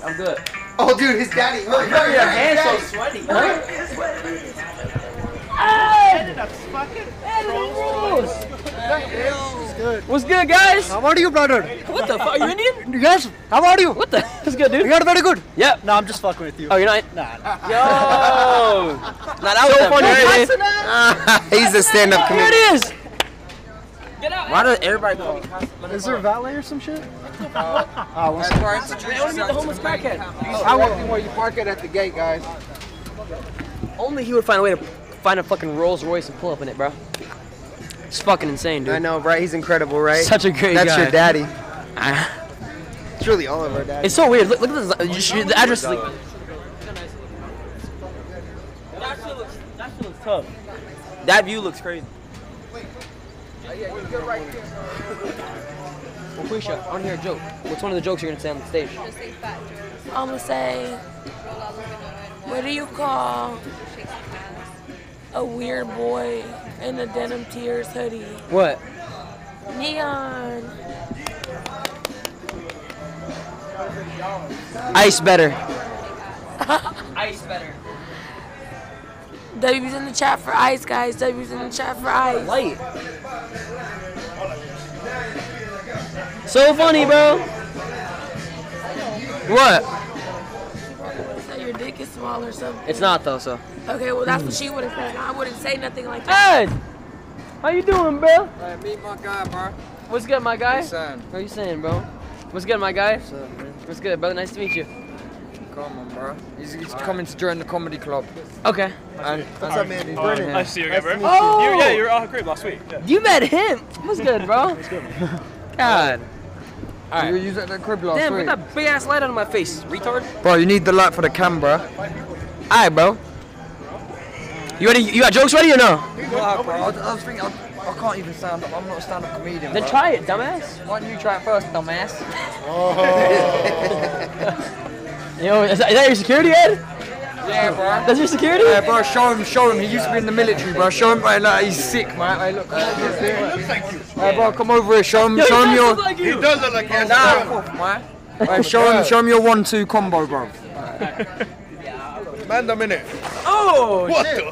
I'm good. Oh, dude, his daddy. Look, Your hands so sweaty. Huh? Hey! What's good, guys? How are you, brother? What the fuck? Are you Indian? Yes. How are you? What the? What's good, dude? You're very good. Yep. No, I'm just fucking with you. Oh, you're not? Nah. Yo! Nah, that was so funny. He's a stand-up Here comedian. it is. Get out. Why does everybody call me? Is there valet or some shit? They only meet the homeless crackhead. I want where you park it at the gate, guys. Only he would find a way to find a fucking Rolls Royce and pull up in it, bro. It's fucking insane, dude. I know, right? He's incredible, right? Such a great That's guy. your daddy. It's really all of our daddies. It's so weird. Look at this. The address is like. That shit looks tough. That view looks crazy. Well, Quisha, I want to hear a joke. What's one of the jokes you're gonna say on the stage? I'm gonna say, what do you call a weird boy in a Denim Tears hoodie? What? Neon. Ice better. Ice better. W's in the chat for ice, guys. W's in the chat for ice. Light. So funny, bro. What? So your dick is small or something. It's not though, so. Okay, well that's what she would have said. I wouldn't say nothing like that. Hey! How you doing, bro? Hey, meet my guy, bro. What's good, my guy? What's up? What are you saying, bro? What's good, my guy? What's up, man? What's good, brother? Nice to meet you. Come on, bro. He's coming to join the comedy club. Okay. What's up, man? Brennan. Nice to see you again, bro. Oh! You were off crib last week. Yeah. You met him. What's good, bro? God. All You were right. using at the crib last Damn, week. put that big ass light on my face, retard. Bro, you need the light for the camera. All right, bro. You ready? You got jokes ready or no? Nah, bro. I was thinking, I can't even stand up. I'm not a stand-up comedian. Then bro. try it, dumbass. Why don't you try it first, dumbass? Yo, is that your security, Ed? Yeah, bro. That's your security? Yeah, bro. Show him. He used to be in the military, bro. Show him, like, he's sick, man. Hey, look. Hey, bro, come over here. Show him. Yo, Show him your. like you. does look like him. Nah, man. Hey, show him your 1-2 combo, bro. Man, a minute. Oh, What shit.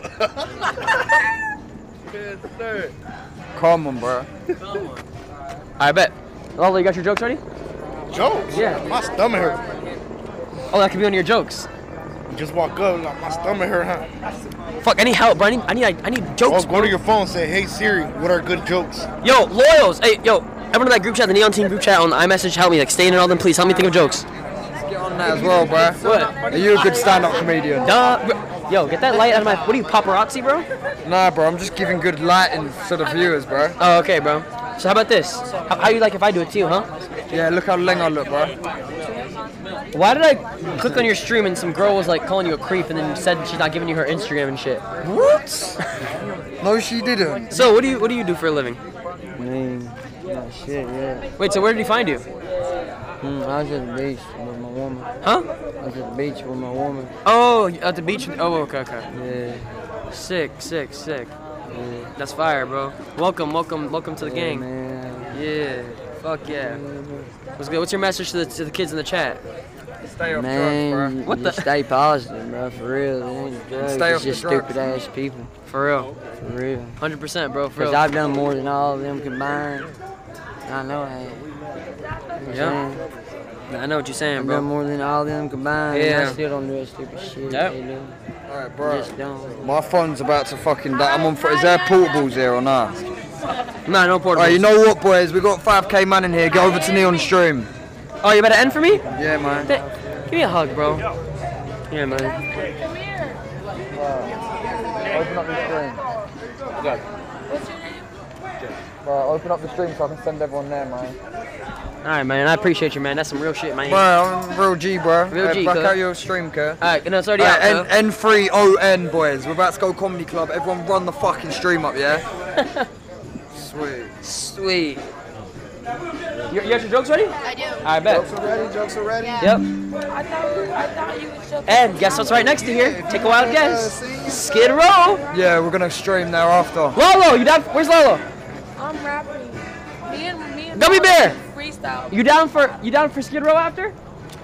the? Come on, bro. I bet. Lolo, you got your jokes ready? Jokes? Yeah. My stomach hurt. Oh, that could be one of your jokes. You just walk up, like, my stomach hurt, huh? Fuck, I need help, bro. I need jokes. Oh, go to your phone and say, hey, Siri, what are good jokes? Yo, loyals. Hey, yo, everyone in that group chat, the Neon Team group chat on iMessage, help me. Like, stay in and all them, please. Help me think of jokes. Get on that as well, bro. What? Are you a good stand-up comedian? Yo, get that light out of my. What are you, paparazzi, bro? Nah, bro. I'm just giving good lighting to the viewers, bro. Oh, okay, bro. So how about this? How you like if I do it to you, huh? Yeah, look how leng I look, bro. Why did I click on your stream and some girl was like calling you a creep and then said she's not giving you her Instagram and shit? What? No, she didn't. So what do you do for a living? Yeah, shit, yeah. Wait, so where did he find you? I was at the beach with my woman. Huh? I was at the beach with my woman. Oh, at the beach. Oh, okay. Yeah. Sick. That's fire, bro. Welcome to the gang. Man. Yeah. Fuck yeah. What's good? What's your message to the kids in the chat? Stay off Man, drugs, bro. What just the- stay positive, bro. For real. It ain't drugs. Stay It's off the just drugs. stupid ass people. For real. For real. 100%, bro. For Because real. I've done more than all of them combined. I know I have. Yeah. I know what you're saying, I've done bro. more than all of them combined. And Yeah. I still don't do that stupid shit. Yep. They do. Alright, bro. Just don't. My phone's about to fucking die. I'm on. Is there portables here or not? Nah, no portables. Alright, you know what, boys? We got 5K man in here. Get over to Neon Stream. Oh, you better end for me? Yeah, man. Give me a hug, bro. Yeah, man. Open up the stream. What's your name? Bro, open up the stream so I can send everyone there, man. All right, man. I appreciate you, man. That's some real shit, man. Bro, I'm real G, bro. Real G, Back cuz. out your stream, cuz. All right, no, it's already out. cuz. N3ON, boys. We're about to go comedy club. Everyone run the fucking stream up, yeah? Sweet. Sweet. You got your jokes ready? I do. I bet. Jokes already? Yep. I thought you was joking. And guess what's right next to here? Take a wild guess. Skid Row. Yeah, we're gonna stream there after. Lolo, you down? Where's Lolo? I'm rapping. Me and Gummy Bear. freestyle. You down for Skid Row after?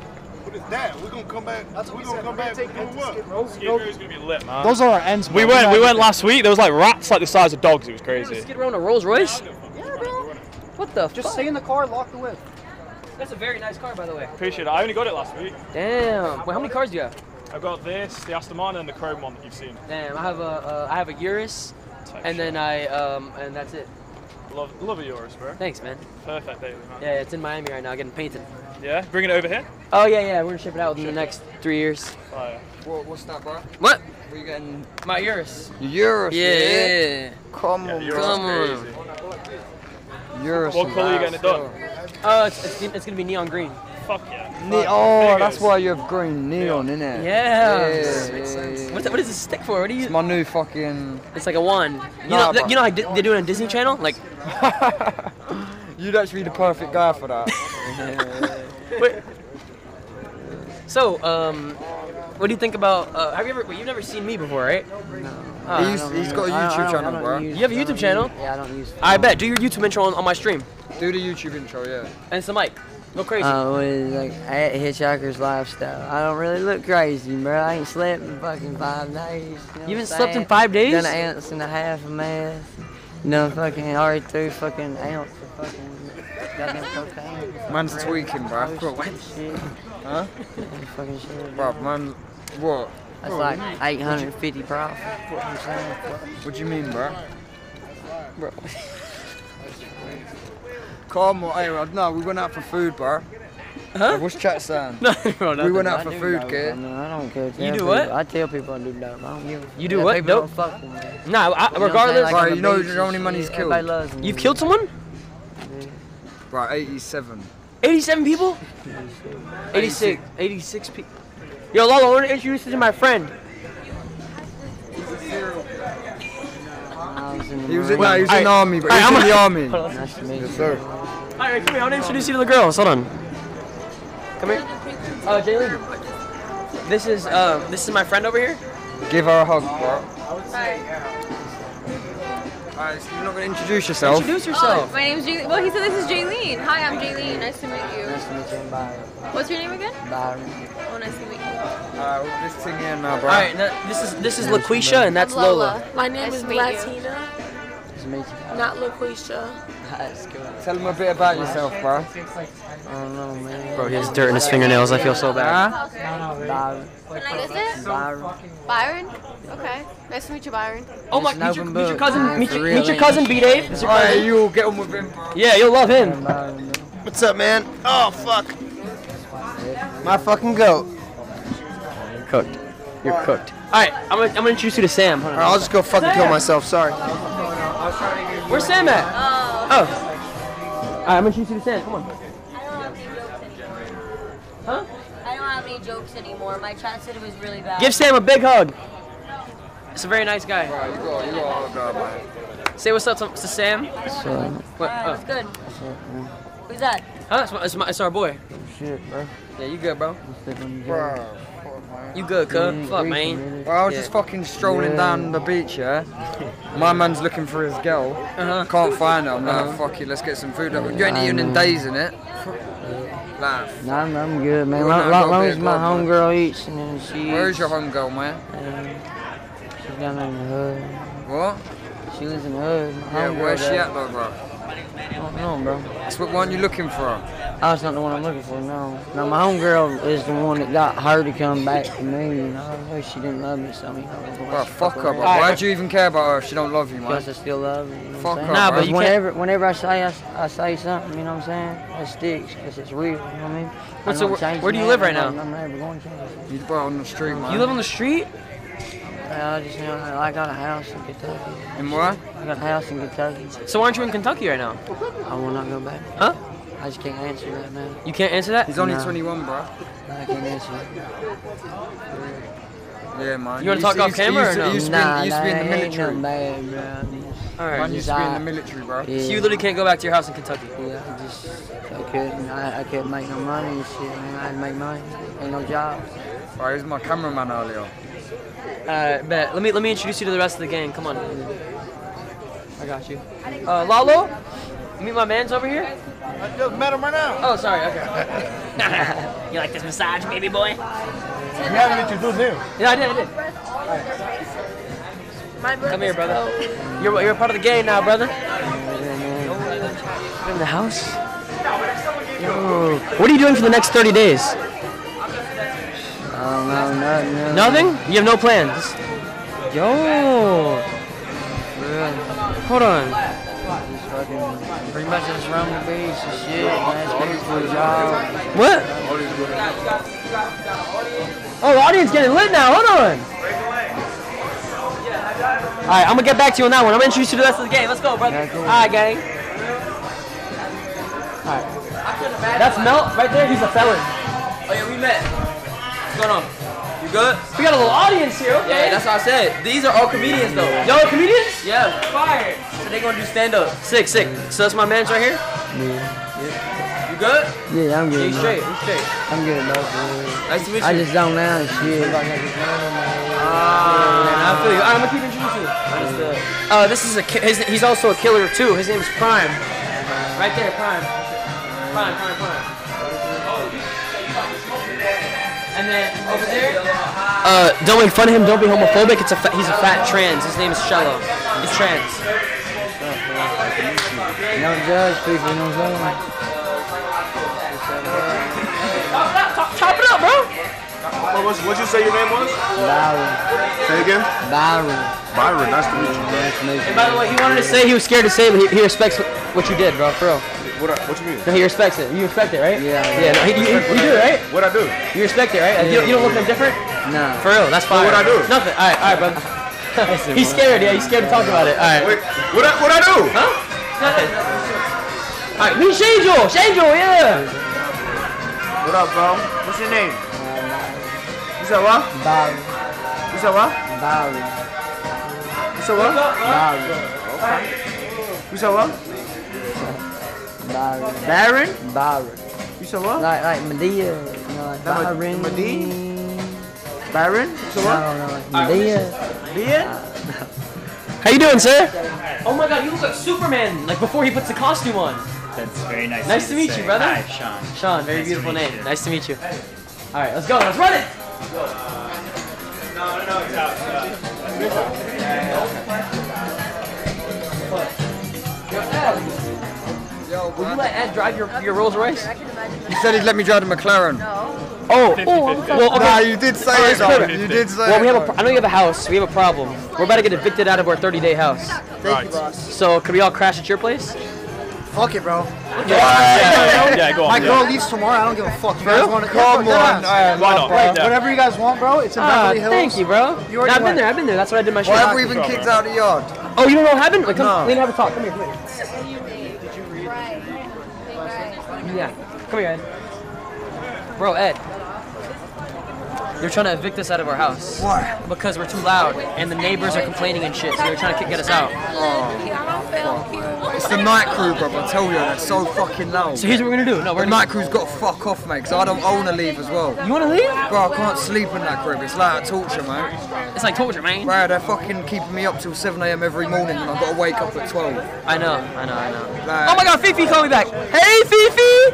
What is that? We're gonna come back. We're gonna come back. Doing what? Skid Row's gonna be lit, man. Those are our ends. We went last week. There was like rats like the size of dogs. It was crazy. Skid Row in a Rolls Royce? Yeah, bro. What the Just fuck? stay in the car, lock the whip. That's a very nice car, by the way. Appreciate it. I only got it last week. Damn. Wait, how many cars do you have? I've got this, the Aston Martin, and the chrome one that you've seen. Damn, I have a Urus, and then and that's it. Love a Urus, bro. Thanks, man. Perfect daily, man. Yeah, it's in Miami right now, getting painted. Yeah, bring it over here. Oh yeah, we're gonna ship it out within the next 3 years. Oh, yeah. What's that, bro? What? What are you getting? My Urus. Euros. Yeah. Come on, Urus Come is on. crazy. Euros. What colour are you getting it done? It's gonna be neon green. Fuck yeah. Oh, that's Figures. why you have green neon, innit? Yeah. Yeah. What does this stick for? What do you? It's my new fucking. It's like a wand. Nah, You know how they do it on Disney Channel? Like. You'd actually be the perfect guy for that. Wait. So, what do you think about? Have you ever? You've never seen me before, right? No. He's got a YouTube channel, bro. You have a YouTube channel? Yeah, I don't use. I bet. Do your YouTube intro on my stream. Do the YouTube intro, yeah. And it's the mic. Go crazy. What is it, like at Hitchhiker's Lifestyle. I don't really look crazy, bro. I ain't slept in fucking 5 days. You haven't slept in 5 days? Done an ounce and a half of meth. Fucking already threw fucking ounce of fucking goddamn cocaine. Man's tweaking, bro. Shit. Huh? Fucking shit. Bro, man, what? That's like 850 profit. What I'm saying. What do you mean, bro? Bro. Come on, hey, no, we went out for food, bro. Huh? What's chat saying? No, bro, We went out I for do food, dope. kid. No, I don't care. You Tell do people- what? I tell people I do dope. I don't give a You do fuck. what? People Dope? don't fuck with me. Nah, You know what I'm saying? regardless. Like Bro, on the you know beach how and many money he's shit, killed? everybody loves me. You've killed someone? Bro, 87. 87 people? 86 people. Yo, Lalo, I want to introduce you to my friend. He was in the army, bro. He was in the army. Nice to meet you. Yes, sir. Alright, come here. I want to introduce you to the girls. Hold on. Come here. Jaylene. This is my friend over here. Give her a hug, bro. Alright, so you're not going to introduce yourself? Introduce yourself. My name's Jaylene. Well, he said this is Jaylene. Hi, I'm Jaylene. Nice to meet you. Nice to meet you, Byron. What's your name again? Byron. Oh, nice to meet you. Alright, well, this thing in now, bro. Alright, this is LaQuisha and that's I'm Lola. My name Nice is to meet you. Latina, Nice to meet you. not LaQuisha. That's cool. Tell him a bit about yourself, bro. I don't know, man. Bro, he has dirt in his fingernails. I feel so bad. Byron. Can I guess it? Byron. Byron? Okay. Nice to meet you, Byron. Oh my! It's Meet an your, open meet your book, cousin. man, Meet for your, real, meet your ain't cousin, it? B-Dave. This is your Alright, cousin. you'll get on with him, bro. Yeah, you'll love him. Byron, bro. What's up, man? Oh, fuck. My fucking goat. Cooked. You're cooked. Alright, I'm gonna introduce you to Sam. Hold on. Alright, I'll just go fucking kill myself, sorry. Where's Sam at? Oh. Oh. Alright, I'm gonna introduce you to Sam. Come on. Huh? I don't have any jokes anymore. My chat said it was really bad. Give Sam a big hug. It's a very nice guy. You got go, man. Say what's up to Sam. So, What? That's good. Who's that? Huh? It's our boy. shit, bro. Yeah, you good, bro? Bro. You good, cuz? Fuck, man. Well, I was just fucking strolling down the beach, yeah? My man's looking for his girl. Can't find her. I'm like, fuck it, let's get some food. You ain't eating in days, innit? Laugh. Nah, I'm good, man. Well, Long, no, long go as big, my go, bro. homegirl eats and then she Where's eats. your homegirl, man? She's down in the hood. What? She lives in the hood. My Yeah, homegirl where's she does. at though, bro? I don't know, bro. That's what one you looking for. Oh, it's not the one I'm looking for, no. No, my homegirl is the one that got her to come back to me, you know. I wish she didn't love me, so, you know. Bro, fuck her, bro. Why'd you even care about her if she don't love you, man? Because I still love her, you know Fuck what I'm her, saying? Nah, bro. but you can't. Whenever I say something, you know what I'm saying? It sticks, because it's real, you know what I mean? What's I'm the- not changing where do you that. live right I'm now? never going to change it. You bro on the street, man. You live on the street? I just, you know, I got a house in Kentucky. In what? I got a house in Kentucky. So aren't you in Kentucky right now? I will not go back. Huh? I just can't answer that, man. You can't answer that? He's only No. 21, bro. I can't answer that. Yeah, man. You wanna talk off camera or no? You used to be in the military. Ain't nothing bad, bro. Alright. Man used to be in the military, bro. Yeah, So you literally can't go back to your house in Kentucky? yeah, I couldn't make no money and shit, man. I had to make money. Ain't no job. Bro, he was my cameraman earlier. Bet. Let me introduce you to the rest of the gang. Come on. I got you. Lalo, you meet my man's over here. I just met him right now. Oh, sorry. Okay. You like this massage, baby boy? You haven't introduced him. Yeah, I did. Come here, brother. You're a part of the game now, brother. You're in the house. Yo. What are you doing for the next 30 days? Oh, no, nothing. Nothing? You have no plans? Yo. Hold on. Pretty much just run the beach and shit. Nice people for a job. What? Oh, the audience getting lit now. Hold on. Alright, I'm gonna get back to you on that one. I'm gonna introduce you to the rest of the game. Let's go, brother. Alright, gang. Alright. That's Melt right there. He's a felon. Oh, yeah, we met. What's going on? You good? We got a little audience here, okay? Yeah, that's what I said. These are all comedians though. Yo, comedians? Yeah. Fire. So they gonna do stand up. Sick. So that's my man's right here? Yeah. You good? Yeah, I'm good. Yeah, he's straight. I'm good, though. Nice to meet you. I just don't know shit. I feel you. I'm gonna keep introducing you. This is he's also a killer too. His name is Prime. Right there, Prime. Prime. And then over there. Don't make fun of him. Don't be homophobic. He's a fat trans. His name is Shello. He's trans. Don't judge people, you know what I'm saying? Chop it up, bro. What'd you say your name was? Byron. Say again? Byron. Byron, nice to meet you. Nice to meet you. And by the way, he wanted to say he was scared to say, but he respects what you did, bro. For real. What you mean? No, he respects it. You respect it, right? Yeah. No, you do, right? What'd I do? You respect it, right? Yeah. You don't look at him different? Nah. For real, that's fine. What'd I do? Nothing. All right, brother. He's scared. Yeah, he's scared to talk about it. All right. Wait, what'd I do? Huh? Nothing. All right, meet Shangel. Yeah. What up, bro? What's your name? You said what? Byron. You said what? Byron. You said what? Byron. You said what? Byron. Baron? Byron. You said what? Like Medea. You know, like Byron. Medea? Baron? You said what? No, like Medea. Medea? How you doing, sir? Oh my God, you look like Superman. Like before he puts the costume on. That's very nice. Nice to meet you, brother. Hi, Sean. Sean, very Nice beautiful to meet name. you. Nice to meet you. All right, let's go. Let's run it. Yo, Would you let Ed drive your Rolls Royce? He said he'd let me drive the McLaren. Oh, well, okay. Nah, you did say it though. You did say Well, it. I know you have a house. We have a problem. We're about to get evicted out of our 30-day house. Right. So, could we all crash at your place? Fuck it, bro. Yeah, go on. My yeah. girl leaves tomorrow. I don't give a fuck. You guys want to Come on. Why not? Like, Yeah. whatever you guys want, bro. It's in Beverly Hills. Thank you, bro. You already I've been went. there. That's what I did my show. Why have we been kicked out of the yard? Oh, you don't know what happened? Like, come, No. we have a talk. Come here. Yeah. Come here, Ed. Bro, Ed. They're trying to evict us out of our house. Why? Because we're too loud, and the neighbors are complaining and shit, so they're trying to get us out. It's the night crew, bro. I tell you, they're so fucking loud. So here's what we're gonna do. No, we're The gonna... night crew's got to fuck off, mate, because I want to leave as well. You wanna leave? Bro, I can't sleep in that crib. It's like a torture, mate. It's like torture, man. Bro, they're fucking keeping me up till 7 a.m. every morning, and I've got to wake up at 12. I know. Like, Oh my God, Fifi called me back. Hey, Fifi!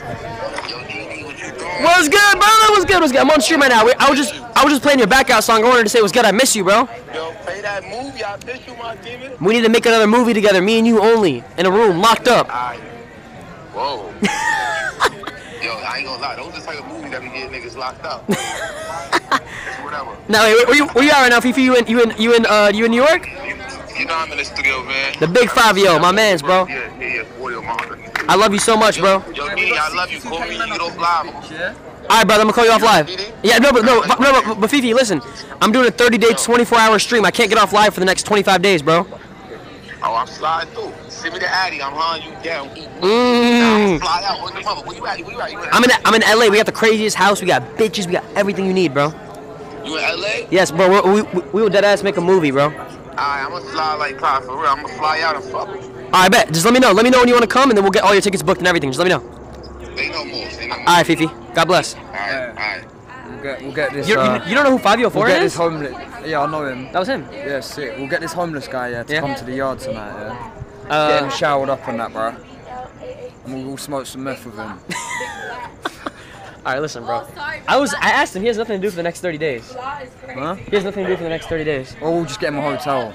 What's good, brother? What's good? I'm on stream right now. I was just playing your backout song. I wanted to say what's good. I miss you, bro. Yo, play that movie. I miss you, my demon. We need to make another movie together, me and you only, in a room, locked up. Whoa. Yo, I ain't gonna lie. Those are the type of movies that be getting niggas locked up. It's whatever. Now, wait, where you at right now, Fifi? You in New York? You know I'm in the studio, man. The big 5-0, my man's, bro. Yeah, 40 on my heart. I love you so much, bro. Yo, Didi, I love you. Call me. You don't live. All right, brother, I'm gonna call you off live. Yeah, but Fifi, listen, I'm doing a 30-day, 24-hour stream. I can't get off live for the next 25 days, bro. Oh, I'm sliding through. Send me the Addy. I'm hunting you down. Fly out. Where you at? I'm in LA. We got the craziest house. We got bitches. We got everything you need, bro. You in LA? Yes, bro. We will dead ass make a movie, bro. Alright, I'm gonna fly like Clyde for real. I'm gonna fly out and fuck with you. All right, bet. Just let me know. Let me know when you want to come, and then we'll get all your tickets booked and everything. Just let me know. Say no more. All right, Fifi. God bless. Alright. We'll get this. You don't know who 504 we'll get is? this homeless. Yeah, I know him. That was him. Yeah, sick. We'll get this homeless guy to come to the yard tonight. Yeah. Uh, Get him showered up on that, bro. and we'll all smoke some meth with him. Alright, listen, bro. I asked him, he has nothing to do for the next 30 days. Huh? He has nothing to do for the next 30 days. Or we'll just get him a hotel.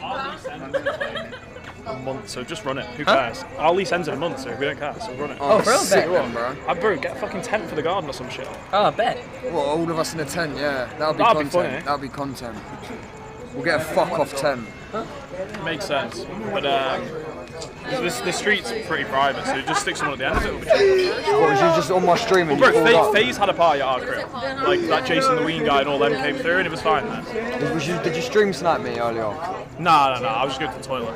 A month, so just run it. Who cares? Our lease ends in a month, so we don't care, so run it. Oh, bro, sick bet. one, bro. Bro, get a fucking tent for the garden or some shit. Oh, bet. What, all of us in a tent, yeah. That'll be That'd be content. funny. That'll be content. We'll get a fuck off tent. Makes sense. But the street's pretty private, so just stick someone at the end of it. Will be chill. What, was you just on my stream and Well, you bro, pulled up? FaZe had a party at our crib. Like that Jason the Ween guy and all them came through, and it was fine, man. Did you stream snipe me earlier? No, I was just going to the toilet.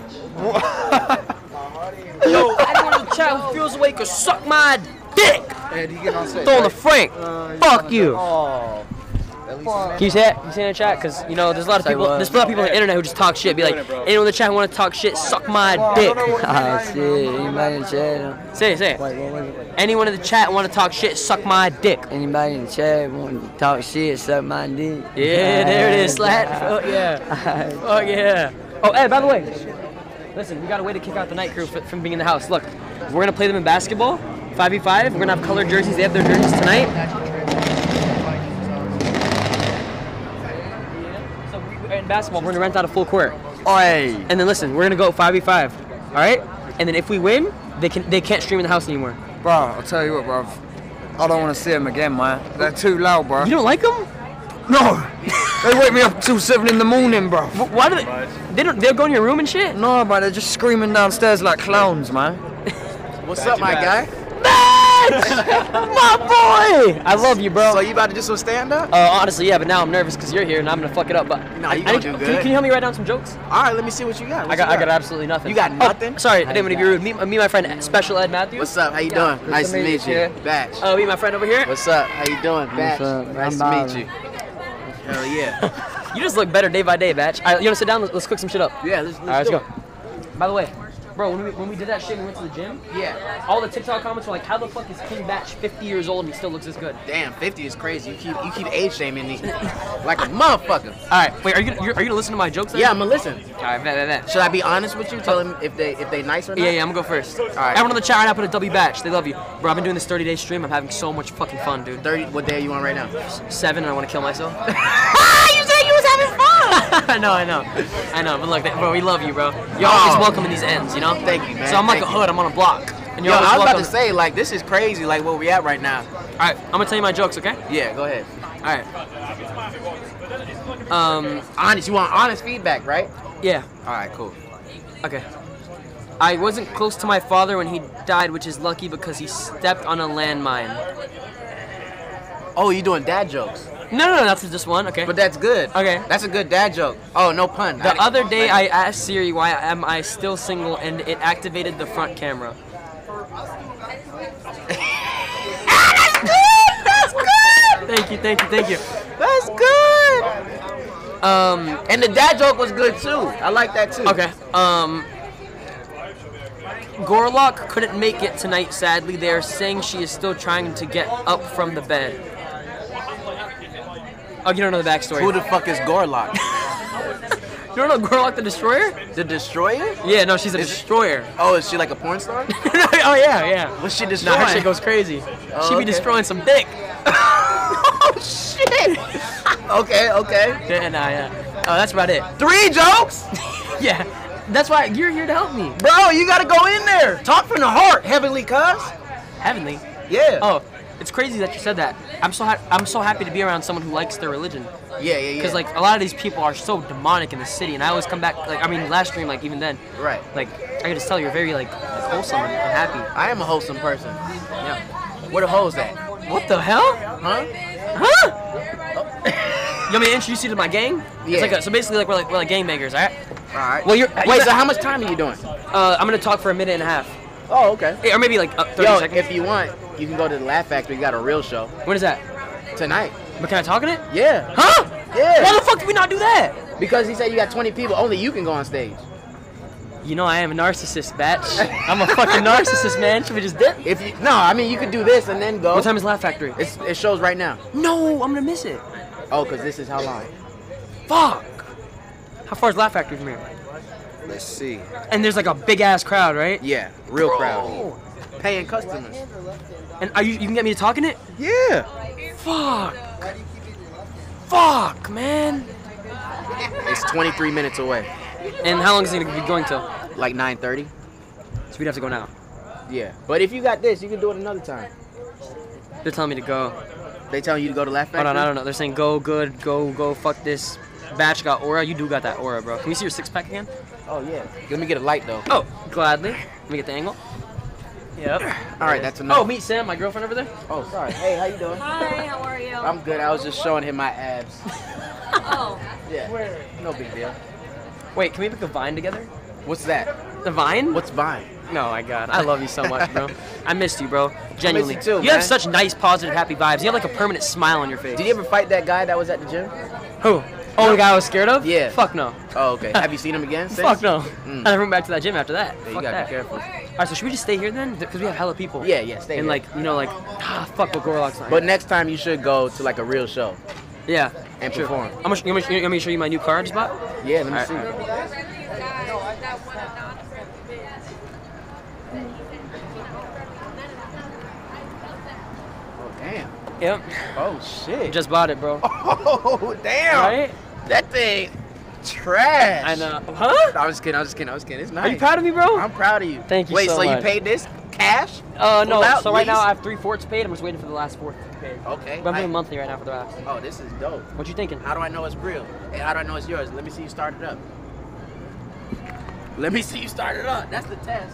Yo, anyone in the chat who feels awake or suck my dick! Hey, did you get on stage? Throw the Frank! Fuck you! Oh. Can you say it? Can you say it in the chat? Because, you know, there's a lot of people, there's a lot of people on the internet who just talk shit. Be like, anyone in the chat who want to talk shit, suck my dick. Ah, shit. Anybody in the chat? Say it. Wait, what was it? Anyone in the chat want to talk shit, suck my dick. Anybody in the chat want to talk shit, suck my dick? Yeah, there it is, Slat. Fuck yeah. Fuck yeah. Oh, hey, by the way, listen, we got a way to kick out the night crew from being in the house. Look, we're going to play them in basketball, 5v5. We're going to have colored jerseys. They have their jerseys tonight. In basketball, we're gonna rent out a full court. Oi! And then listen, we're gonna go 5v5. All right? And then if we win, they can't stream in the house anymore. Bro, I'll tell you what, bro. I don't want to see them again, man. They're too loud, bro. You don't like them? No! They wake me up till 7 in the morning, bro. Why do they'll go in your room and shit? No, bro, they're just screaming downstairs like clowns, man. What's up, my guy? My boy! I love you, bro. So you about to do some stand-up? Honestly, yeah, but now I'm nervous because you're here and I'm gonna fuck it up. But Nah, you gonna do good. Can you help me write down some jokes? All right, let me see what you got. I got absolutely nothing. You got nothing? Oh, sorry, I didn't want to be rude. Me and my friend Special Ed Matthew. What's up? How you doing? Nice to meet you. Batch. Oh, meet my friend over here. What's up? How you doing, Batch? up? Nice to meet you. Hell yeah. You just look better day by day, Batch. You wanna sit down? Let's cook some shit up. Yeah, let's All right, let's do go. By the way, bro, when we did that shit, we went to the gym. Yeah. All the TikTok comments were like, "How the fuck is King Batch 50 years old and he still looks this good?" Damn, 50 is crazy. You keep age shaming me like a motherfucker. All right, wait, are you gonna listen to my jokes? Then? Yeah, I'm gonna listen. All right, bet. Should I be honest with you? Tell them if they nice or not. Yeah, I'm gonna go first. All right. Everyone in the chat right now put a W Batch. They love you, bro. I've been doing this 30-day stream. I'm having so much fucking fun, dude. 30. What day are you on right now? 7, and I want to kill myself. You said you was having fun. I know. But look, bro, we love you, bro. You're always welcome in these ends, you know. Thank you, man. So I'm like Thank a hood. I'm on a block. And you're Yo, always I was about welcome. to say, like, this is crazy, like, where we at right now. All right, I'm gonna tell you my jokes, okay? Yeah, go ahead. All right. Honest, you want honest feedback, right? Yeah. All right, cool. Okay. I wasn't close to my father when he died, which is lucky because he stepped on a landmine. Oh, you doing dad jokes? No, that's just one. Okay. But that's good. Okay. That's a good dad joke. Oh, no pun. The other day, I asked Siri why am I still single, and it activated the front camera. That's good. Thank you. That's good. And the dad joke was good too. I like that too. Okay. Gorlock couldn't make it tonight, sadly. They are saying she is still trying to get up from the bed. Oh, you don't know the backstory. Who the fuck is Gorlock? You don't know Gorlock the Destroyer? The Destroyer? Yeah, no, she's a destroyer. Oh, is she like a porn star? Oh, yeah. What's she Nah, destroying? her shit goes crazy. Oh, She be okay. destroying some dick. Oh, shit. Okay. Yeah. Oh, that's about it. 3 jokes? Yeah. That's why you're here to help me. Bro, you gotta go in there. Talk from the heart, heavenly cuz. Heavenly. Yeah. Oh, it's crazy that you said that. I'm so happy to be around someone who likes their religion. Yeah. Because like a lot of these people are so demonic in the city, and I always come back. Like I mean, last stream, like even then. Right. Like I can just tell you're very like wholesome and happy. I am a wholesome person. Yeah. Where the hoes at? What the hell? Huh? You want me to introduce you to my gang? Yeah. It's like so basically like we're like gangbangers, alright? Alright. Well, Wait, so how much time are you doing? I'm gonna talk for a minute and a half. Oh, okay. Yeah, or maybe like 30 Yo, seconds. if you want, you can go to the Laugh Factory. You got a real show When is that? tonight. But can I talk in it? Yeah. Huh? Yeah. Why the fuck did we not do that? Because he said you got 20 people. Only you can go on stage. You know I am a narcissist, Batch. I'm a fucking narcissist, man. Should we just dip? No, I mean you could do this and then go. What time is Laugh Factory? It shows right now. No, I'm gonna miss it. Oh, because this is how long? Fuck. How far is Laugh Factory from here? Let's see. And there's like a big ass crowd, right? Yeah, real crowd. paying customers. And you can get me to talk in it? Yeah. Fuck, man. It's 23 minutes away. And how long is it gonna be going till? Like 9:30. So we'd have to go now. Yeah. But if you got this, you can do it another time. They're telling me to go. They telling you to go to Laugh Factory? Hold on, I don't know. They're saying go, good, go, fuck this. Batch got aura. You do got that aura, bro. Can we see your six-pack again? Oh, yeah. Let me get a light, though. Oh, gladly. Let me get the angle. Yep. All right, that's enough. Oh, meet Sam, my girlfriend over there. Oh, sorry. Hey, how you doing? Hi, how are you? I'm good. I was just showing him my abs. Oh. Yeah. No big deal. Wait, can we make a Vine together? What's that? The Vine? What's Vine? No, my God. I love you so much, bro. I missed you, bro. Genuinely. I miss you too, You have man. such nice, positive, happy vibes. You have like a permanent smile on your face. Did you ever fight that guy that was at the gym? Who? Oh, the guy I was scared of? Yeah. Fuck no. Oh, okay. Have you seen him again since? Fuck no. Mm. I never went back to that gym after that. Yeah, you Fuck gotta that. be careful. Alright, so should we just stay here then? Because we have hella people. Yeah, stay And here. like, you know, like, fuck what Gorlock's not. But next time you should go to like a real show. Yeah. And Sure. perform. You want me to show you my new car I just bought? Yeah, let me Alright. see. Oh, damn. Yep. Oh, shit. Just bought it, bro. Oh, damn. Right? That thing trash. I know. Huh? I'm just kidding. It's nice. Are you proud of me, bro? I'm proud of you. Thank you Wait, so so much. you paid this cash? No. Full out, So right now lease? I have 3 fourths paid. I'm just waiting for the last fourth to be paid. Okay. But I'm doing monthly right now for the rest. Oh, this is dope. What you thinking? How do I know it's real? And how do I know it's yours? Let me see you start it up. Let me see you start it up. That's the test.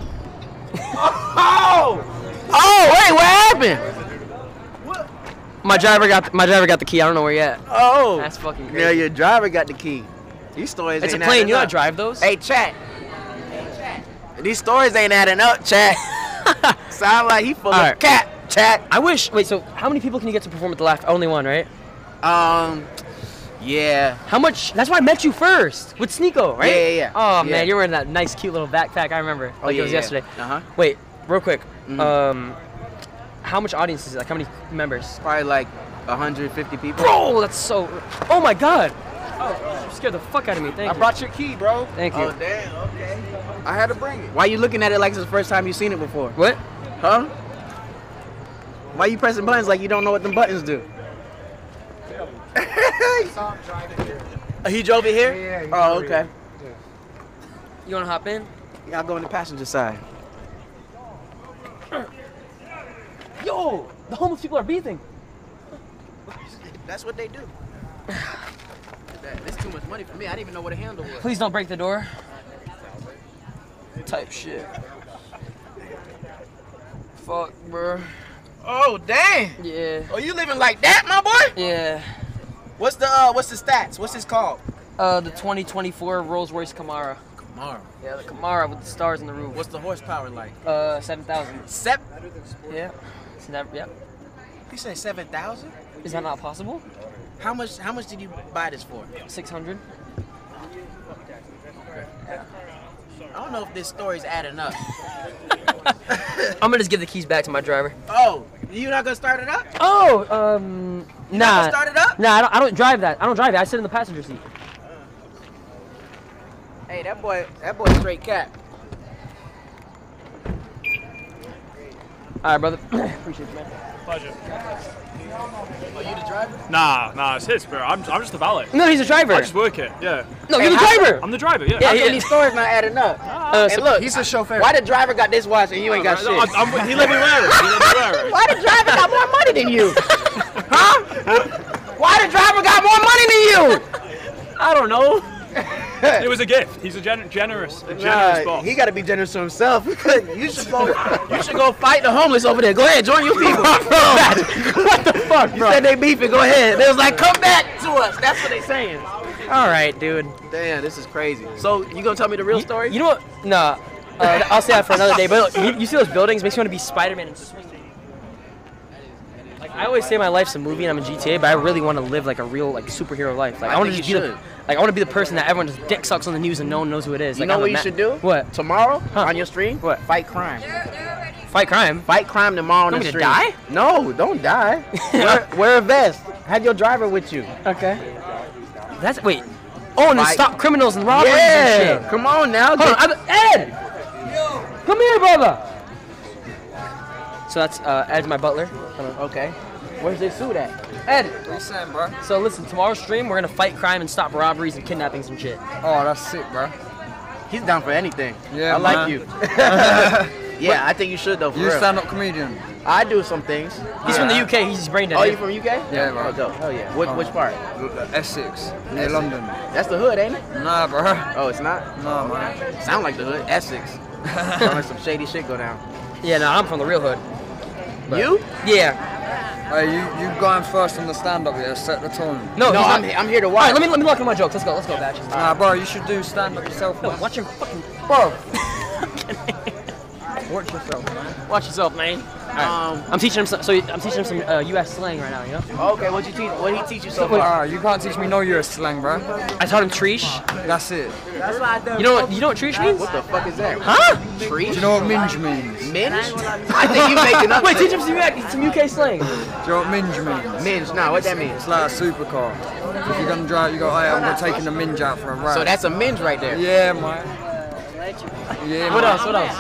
Oh! Oh, wait, what happened? My driver got the key. I don't know where yet. Oh. That's fucking crazy. Yeah, your driver got the key. These stories It's a ain't plane. adding You know how to up. drive those? Hey, chat. These stories ain't adding up, chat. Sound like he full of cat, chat. I wish. Wait, so how many people can you get to perform at the Laugh? Only one, right? Yeah. How much? That's why I met you first with Sneeko, right? Yeah. Oh Yeah. man, you're wearing that nice, cute little backpack. I remember. Like it was yesterday. Uh-huh. Wait, real quick. Mhm. How much audience is it? Like how many members? Probably like 150 people. Bro, that's so. Oh my God. Oh, you scared the fuck out of me. Thank I you. brought your key, bro. Thank you. Oh, damn. Okay. I had to bring it. Why you looking at it like it's the first time you seen it before? What? Huh? Why you pressing buttons like you don't know what them buttons do? He drove it here? Yeah, he Oh, drove it okay. here. You wanna hop in? Yeah, I'll go on the passenger side. Yo, the homeless people are beefing. That's what they do. That's too much money for me. I didn't even know what a handle was. Please don't break the door. Type shit. Fuck, bro. Oh, dang. Yeah. Oh, you living like that, my boy? Yeah. What's the stats? What's this called? The 2024 Rolls-Royce Camaro. Camaro. Yeah, the Camaro with the stars on the roof. What's the horsepower like? 7,000. Yeah. It's never. Yep. You say 7,000? Is that not possible? How much did you buy this for? 600. I don't know if this story's adding up. I'm gonna just give the keys back to my driver. Oh, you not gonna start it up? Oh, You nah. not gonna start it up? Nah, I don't drive that. I don't drive it. I sit in the passenger seat. Hey, that boy straight cat. All right, brother. Appreciate you, man. Pleasure. Are you the driver? Nah, it's his, bro. I'm just the valet. No, he's a driver. I just work it, yeah. No, you're the driver. I'm the driver, yeah. How come these stories not adding up? And so look, He's a chauffeur. why the driver got this watch and you ain't got shit? He let me wear it. He let me wear it. Why the driver got more money than you? Huh? Why the driver got more money than you? I don't know. It was a gift. He's a generous boss. He got to be generous to himself. You should go fight the homeless over there. Go ahead, join your people. What the fuck, You bro? said they beefing. Go ahead. They was like, come back to us. That's what they saying. All right, dude. Damn, this is crazy. So you gonna tell me the real story? You know what? Nah. I'll say that for another day. But look, you see those buildings? Makes me want to be Spider-Man and swing. Like I always say, my life's a movie and I'm in GTA, but I really want to live like a real like superhero life. Like I want to think just be you the, like I want to be the person that everyone just dick sucks on the news and no one knows who it is. You Like, know I'm what a you should do? What? Tomorrow Huh. on your stream? What? Fight crime. Fight crime. Fight crime tomorrow on Want the me to stream. die? No, don't die. wear a vest. Have your driver with you. Okay. That's wait. Oh, and then Fight. stop criminals and robbers and Yeah. shit. Come on now. Hold on, Ed. Come here, brother. So that's Ed's my butler. Okay. Where's this suit at? Ed. What you saying, bro? So listen, tomorrow's stream we're gonna fight crime and stop robberies and kidnappings and shit. Oh, that's sick, bro. He's down for anything. Yeah, I like man. you. Yeah, I think you should though. For You real. stand-up comedian. I do some things. He's from the UK. He's brain dead. Oh, you from UK? Yeah, bro. Oh, dope. Hell yeah. Which part? Essex, near London. That's the hood, ain't it? Nah, bro. Oh, it's not? Nah, man. Sound like the hood. Essex. Sound like some shady shit go down. Yeah, no, I'm from the real hood. You? Yeah. Hey, you going first on the stand-up here? Set the tone. No, No, I'm I'm here to All watch. right, let me lock in my jokes. Let's go, Batch. Nah, bro, you should do stand-up yourself. No, Man. watch your fucking. Bro. Watch yourself, man. Watch yourself, man. I'm teaching him some. So I'm teaching him some U.S. slang right now. You know. Okay, what he teach you so far? Ah, you can't teach me no US slang, bro. I taught him treesh. That's it. You know what treesh means? What the fuck is that? Huh? Tree? Do you know what minge means? Minge? I think you making up. Wait, shit. teach him some UK slang. Do you know what minge means? Minge. Nah, what that means? It's like a supercar. If you're gonna drive, you go, hey, I'm gonna taking the minge out for a ride. So that's a minge right there. Yeah, man. Yeah. What else? What else?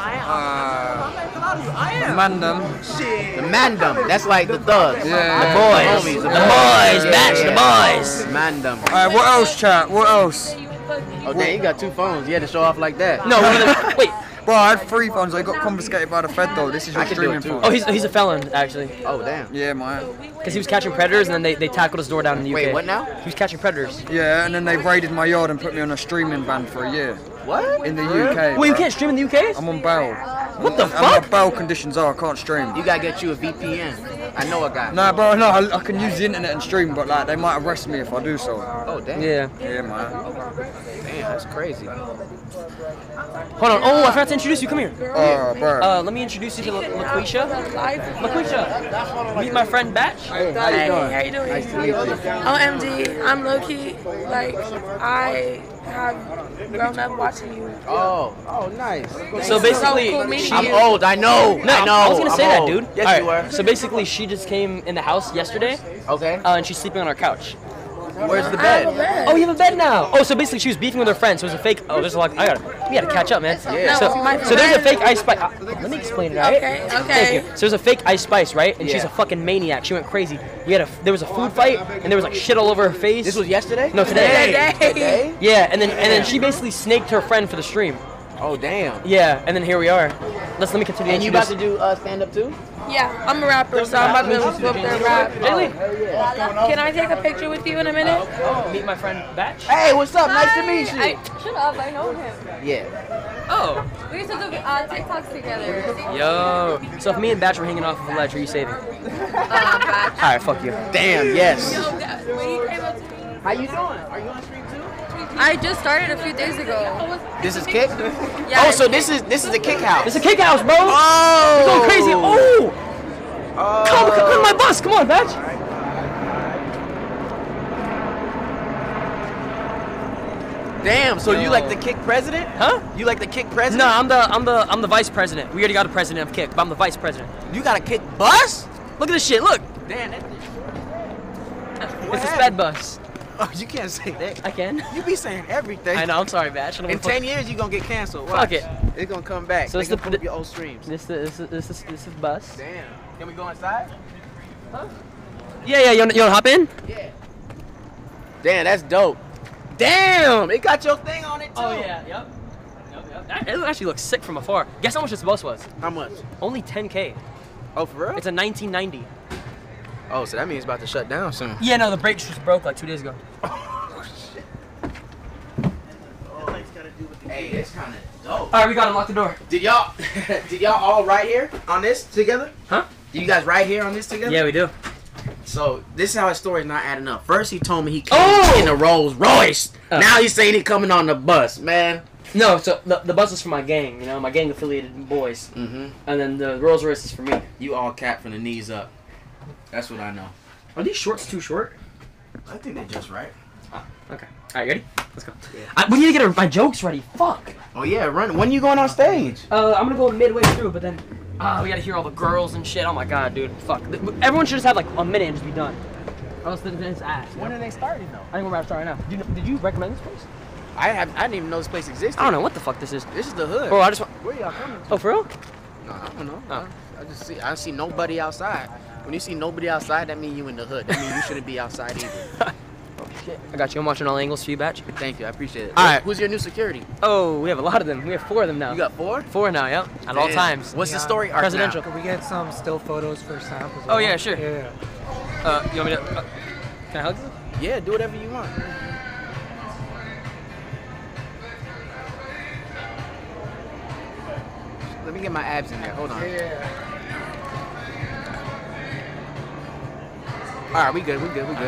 Mandem. The mandem. That's like the thugs. Yeah. The boys. The boys, Batch, the boys. Mandem. Alright, what else, chat? What else? Oh, damn, you got 2 phones. You had to show off like that. No, one of them. Wait. Bro, I had 3 phones. I got confiscated by the Fed though. This is your I can do streaming it too. phone. Oh, he's a felon actually. Oh, damn. Yeah, man. Because he was catching predators and then they tackled his door down in the UK. Wait, what now? He was catching predators. Yeah, and then they raided my yard and put me on a streaming ban for a year. What? In the UK. Wait, you bro. can't stream in the UK? I'm on bail. What the And fuck? my bail conditions are I can't stream. You gotta get you a VPN. I know a guy. Nah, bro, no, I can use the internet and stream, but like they might arrest me if I do so. Oh, damn. Yeah. Yeah, man. Damn, that's crazy. Hold on. Oh, I forgot to introduce you. Come here. Oh, bro. Let me introduce you to LaQuisha. LaQuisha, meet my friend Batch. Hey, how you doing? Nice to meet you. I'm MD. I'm low-key, like, I have grown up watching you. Oh, nice. So basically, cool meeting I'm you. old. I know. No, I know. I was gonna I'm say that, old. dude. Yes, All you right, were. So basically, she just came in the house yesterday, Okay. and she's sleeping on our couch. Where's the I have a bed? bed. Oh, you have a bed now. Oh, so basically, she was beefing with her friend. So it was a fake. Oh, there's a lot. We gotta catch up, man. Yeah. So, No, my so there's a friend- fake Ice Spice. Let me explain it, alright? Okay, Thank okay. you. So there's a fake Ice Spice, right? And she's Yeah. a fucking maniac. She went crazy. There was a food fight, and there was like shit all over her face. This was yesterday? No, today. Today? Yeah, and then she basically snaked her friend for the stream. Oh, damn. Yeah, and then here we are. Let me continue. And you about to do stand up too? Yeah, I'm a rapper, so I'm about to go up there and rap. Jaylee, Can I take a picture with you in a minute? meet my friend Batch. Hey, what's up? Nice to meet you. Shut up, I know him. Yeah. Oh. We used to do TikToks together. Yo. So if me and Batch were hanging off of a ledge, are you saving? Batch. Alright, fuck you. Damn, yes. When he came up to me, How you doing? Are you on stream too? I just started a few days ago. This is Kick? Yeah. Oh, so this is the Kick house. It's a kick house, bro. Oh! We're going crazy. Oh! Come on my bus. Come on, Batch. Damn, so you like the Kick president? Huh? You like the Kick president? No, I'm the vice president. We already got a president of Kick, but I'm the vice president. You got a Kick bus? Look at this shit. Look. Damn, that It's a sped bus. Oh, you can't say that. I can. You be saying everything. I know. I'm sorry, Batch. I don't In wanna 10 years, you gonna get canceled. Fuck Watch. it. It's gonna come back. So So it's they the- gonna put up your old streams. This is bus. Damn. Can we go inside? Yeah. You wanna hop in? Yeah. Damn, that's dope. Damn, it got your thing on it too. Oh yeah. Yep. It actually looks sick from afar. Guess how much this bus was? How much? Only 10K. Oh, for real? It's a 1990. Oh, so that means it's about to shut down soon. Yeah, no, the brakes just broke like 2 days ago. Hey, it's kind of dope. All right, we gotta lock the door. Did y'all all ride here on this together? Huh? Did you guys ride here on this together? Yeah, we do. So this is how his story's not adding up. First he told me he came Oh! in a Rolls Royce. Now he's saying he coming on the bus, man. No, so the bus is for my gang, you know, my gang affiliated boys. Mm-hmm. And then the Rolls Royce is for me. You all cap from the knees up. That's what I know. Are these shorts too short? I think they're just right. Okay. Alright, ready? Let's go. We need to get my jokes ready. Fuck. Oh yeah, run. When you going on stage? I'm gonna go midway through, but then we gotta hear all the girls and shit. Oh my god, dude. Fuck. Everyone should just have like a minute and just be done. Or else then it's ass. When are they starting though? I think we're about to start right now. Did you recommend this place? I didn't even know this place existed. I don't know what the fuck this is. This is the hood. Bro, I just want. Where y'all coming? Oh, for real? No, I don't know. Oh. I see nobody outside. When you see nobody outside, that means you in the hood. That means you shouldn't be outside either. I got you. I'm watching all angles for you, Batch. Thank you. I appreciate it. All right. Who's your new security? Oh, we have a lot of them. We have 4 of them now. You got 4? 4 now, yep. At all times. What's the story arc Presidential. Can we get some still photos for samples? Oh, yeah, sure. Yeah. You want me to... can I hug you? Yeah, do whatever you want. Let me get my abs in there. Hold on. All right, we good.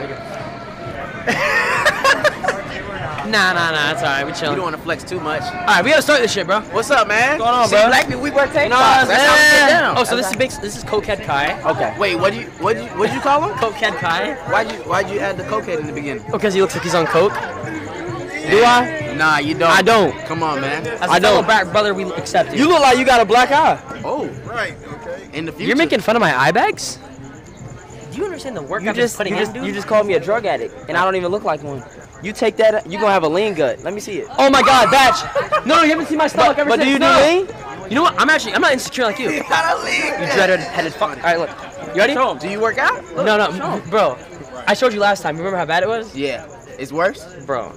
Nah, that's all right. We chilling. You don't want to flex too much. All right, we gotta start this shit, bro. What's up, man? What's going on, See, bro? Black people, we work tape No, box. That's how we get down. Oh, so this is Cokehead Kai. Okay. Wait, what'd you call him? Cokehead Kai. Why'd you add the cokehead in the beginning? Because he looks like he's on coke. Do I? Nah, you don't. I don't. Come on, man. As a fellow black brother, we accept it. You look like you got a black eye. Oh, right. Okay. In the future. You're making fun of my eye bags? Do you understand the work I've been putting in, dude? You just called me a drug addict, and I don't even look like one. You take that, you gonna have a lean gut. Let me see it. Oh my God, Batch! No, you haven't seen my stomach ever since. But do you do lean? You know what? I'm not insecure like you. You dreaded-headed fuck. All right, look. You ready? Do you work out? No, bro. I showed you last time. Remember how bad it was? Yeah. It's worse? Bro.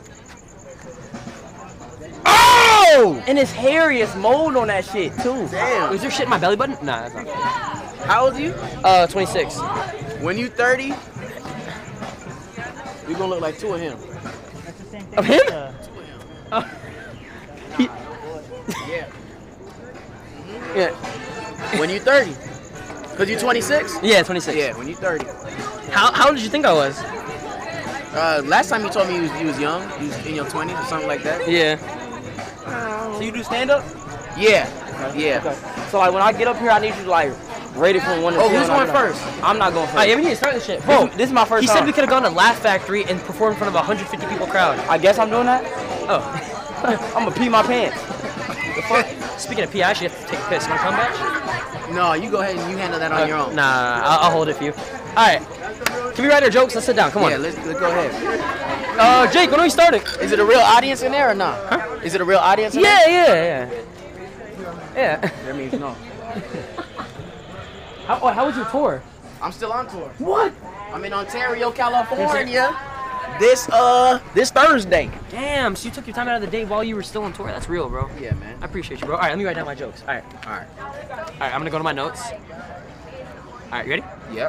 Oh! And it's hairy. It's mold on that shit too. Damn. Is there shit in my belly button? Nah, that's not. How old are you? 26. When you 30, you're gonna look like 2 of him. Of him? Yeah. Yeah. When you 30. Cause you're 26? Yeah, 26. Yeah, when you 30. How old did you think I was? Last time you told me you was young, you was in your 20s or something like that. Yeah. So you do stand up? Yeah. Yeah. Okay. So like when I get up here, I need you to like rate it from 1 to 10. Oh, who's going first? I'm not going first. Alright, yeah, we need to start this shit. Bro, this is my first he time. said we could have gone to Laugh Factory and performed in front of a 150 people crowd. I guess I'm doing that. Oh. I'm gonna pee my pants. Speaking of pee, I actually have to take a piss. Wanna come back? No, you go ahead and you handle that on your own. Nah, I'll hold it for you. Alright. Can we write our jokes? Let's sit down. Come on. Yeah, let's go ahead. Jake, when are we starting? Is it a real audience in there or not? Huh? Is it a real audience in there? Yeah. That means no. How was your tour? I'm still on tour. What? I'm in Ontario, California. This Thursday. Damn, so you took your time out of the day while you were still on tour. That's real, bro. Yeah, man. I appreciate you, bro. Alright, let me write down my jokes. Alright, I'm gonna go to my notes. Alright, you ready? Yep.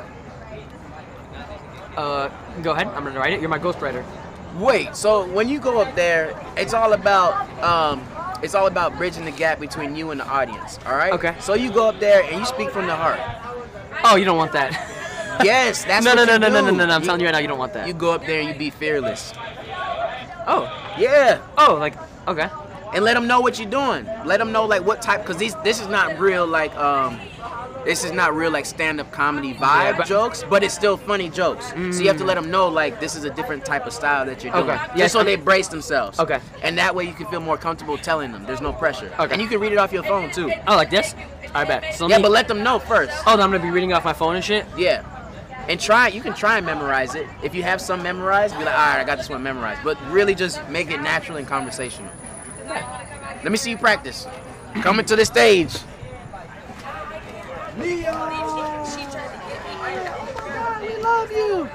Go ahead. I'm gonna write it. You're my ghostwriter. Wait, so when you go up there, it's all about bridging the gap between you and the audience, all right? Okay. So you go up there and you speak from the heart. Oh, you don't want that. Yes, that's no, what no, you no, do. no, no, no, no. I'm telling you right now, you don't want that. You go up there and you be fearless. Oh. Yeah. Oh, like, okay. And let them know what you're doing. Let them know like what type, because this is not real like stand-up comedy vibe jokes, but it's still funny jokes. So you have to let them know like this is a different type of style that you're doing. Okay. Just so they brace themselves. Okay. And that way you can feel more comfortable telling them. There's no pressure. Okay. And you can read it off your phone too. Oh, like this? I bet. So Yeah, but let them know first. Oh, then I'm gonna be reading off my phone and shit? Yeah. And you can try and memorize it. If you have some memorized, be like, all right, I got this one memorized. But really just make it natural and conversational. Let me see you practice. Coming to the stage. Leo! I love you.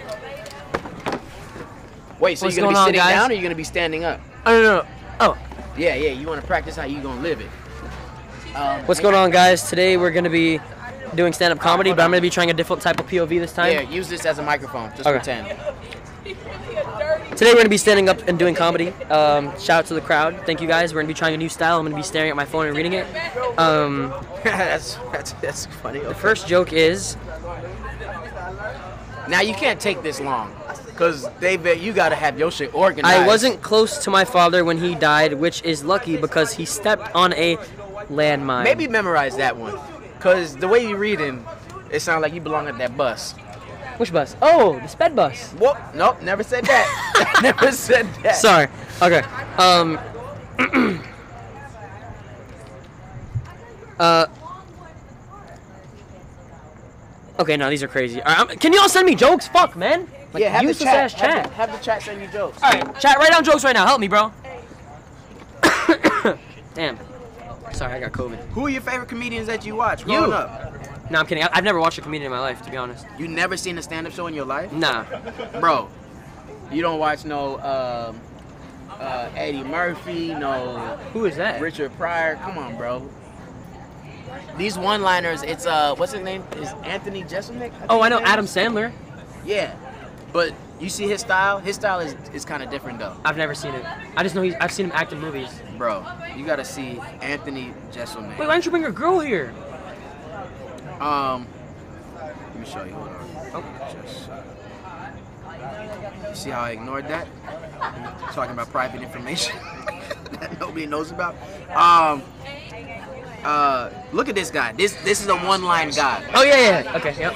Wait, so What's you're going to be going on, sitting guys? down or you're going to be standing up? I don't know. Oh. Yeah, you want to practice how you going to live it. What's going on, guys? Today we're gonna be doing stand-up comedy, but I'm gonna be trying a different type of POV this time. Yeah, use this as a microphone. Just Okay. pretend. Today we're gonna be standing up and doing comedy. Shout out to the crowd. Thank you guys. We're gonna be trying a new style. I'm gonna be staring at my phone and reading it. That's funny. The first joke is. Now you can't take this long, cause you gotta have your shit organized. I wasn't close to my father when he died, which is lucky because he stepped on a landmine. Maybe memorize that one, cause the way you're reading, it sounds like you belong at that bus. Which bus? Oh, the sped bus. Whoop! Nope, never said that. Never said that. Sorry. Okay. Okay, no, these are crazy. All right, can y'all send me jokes? Fuck, man. Like, Yeah, have the useless chat. ass chat. Have the chat send you jokes. All right, chat, write down jokes right now. Help me, bro. Damn. Sorry, I got COVID. Who are your favorite comedians that you watch growing up? No, I'm kidding. I've never watched a comedian in my life, to be honest. You never seen a stand-up show in your life? Nah. Bro, you don't watch no Eddie Murphy, no... Who is that? Richard Pryor. Come on, bro. These one-liners, it's, what's his name? Is Anthony Jeselnik? Oh, I know, Adam Sandler. Yeah. But you see his style? His style is kind of different, though. I've never seen it. I just know I've seen him act in movies. Bro, you gotta see Anthony Jeselnik. Wait, why don't you bring your girl here? Let me show you. Hold on. Oh. You see how I ignored that? Talking about private information that nobody knows about. Look at this guy. This is a one-line guy. Oh yeah. Okay. Yep.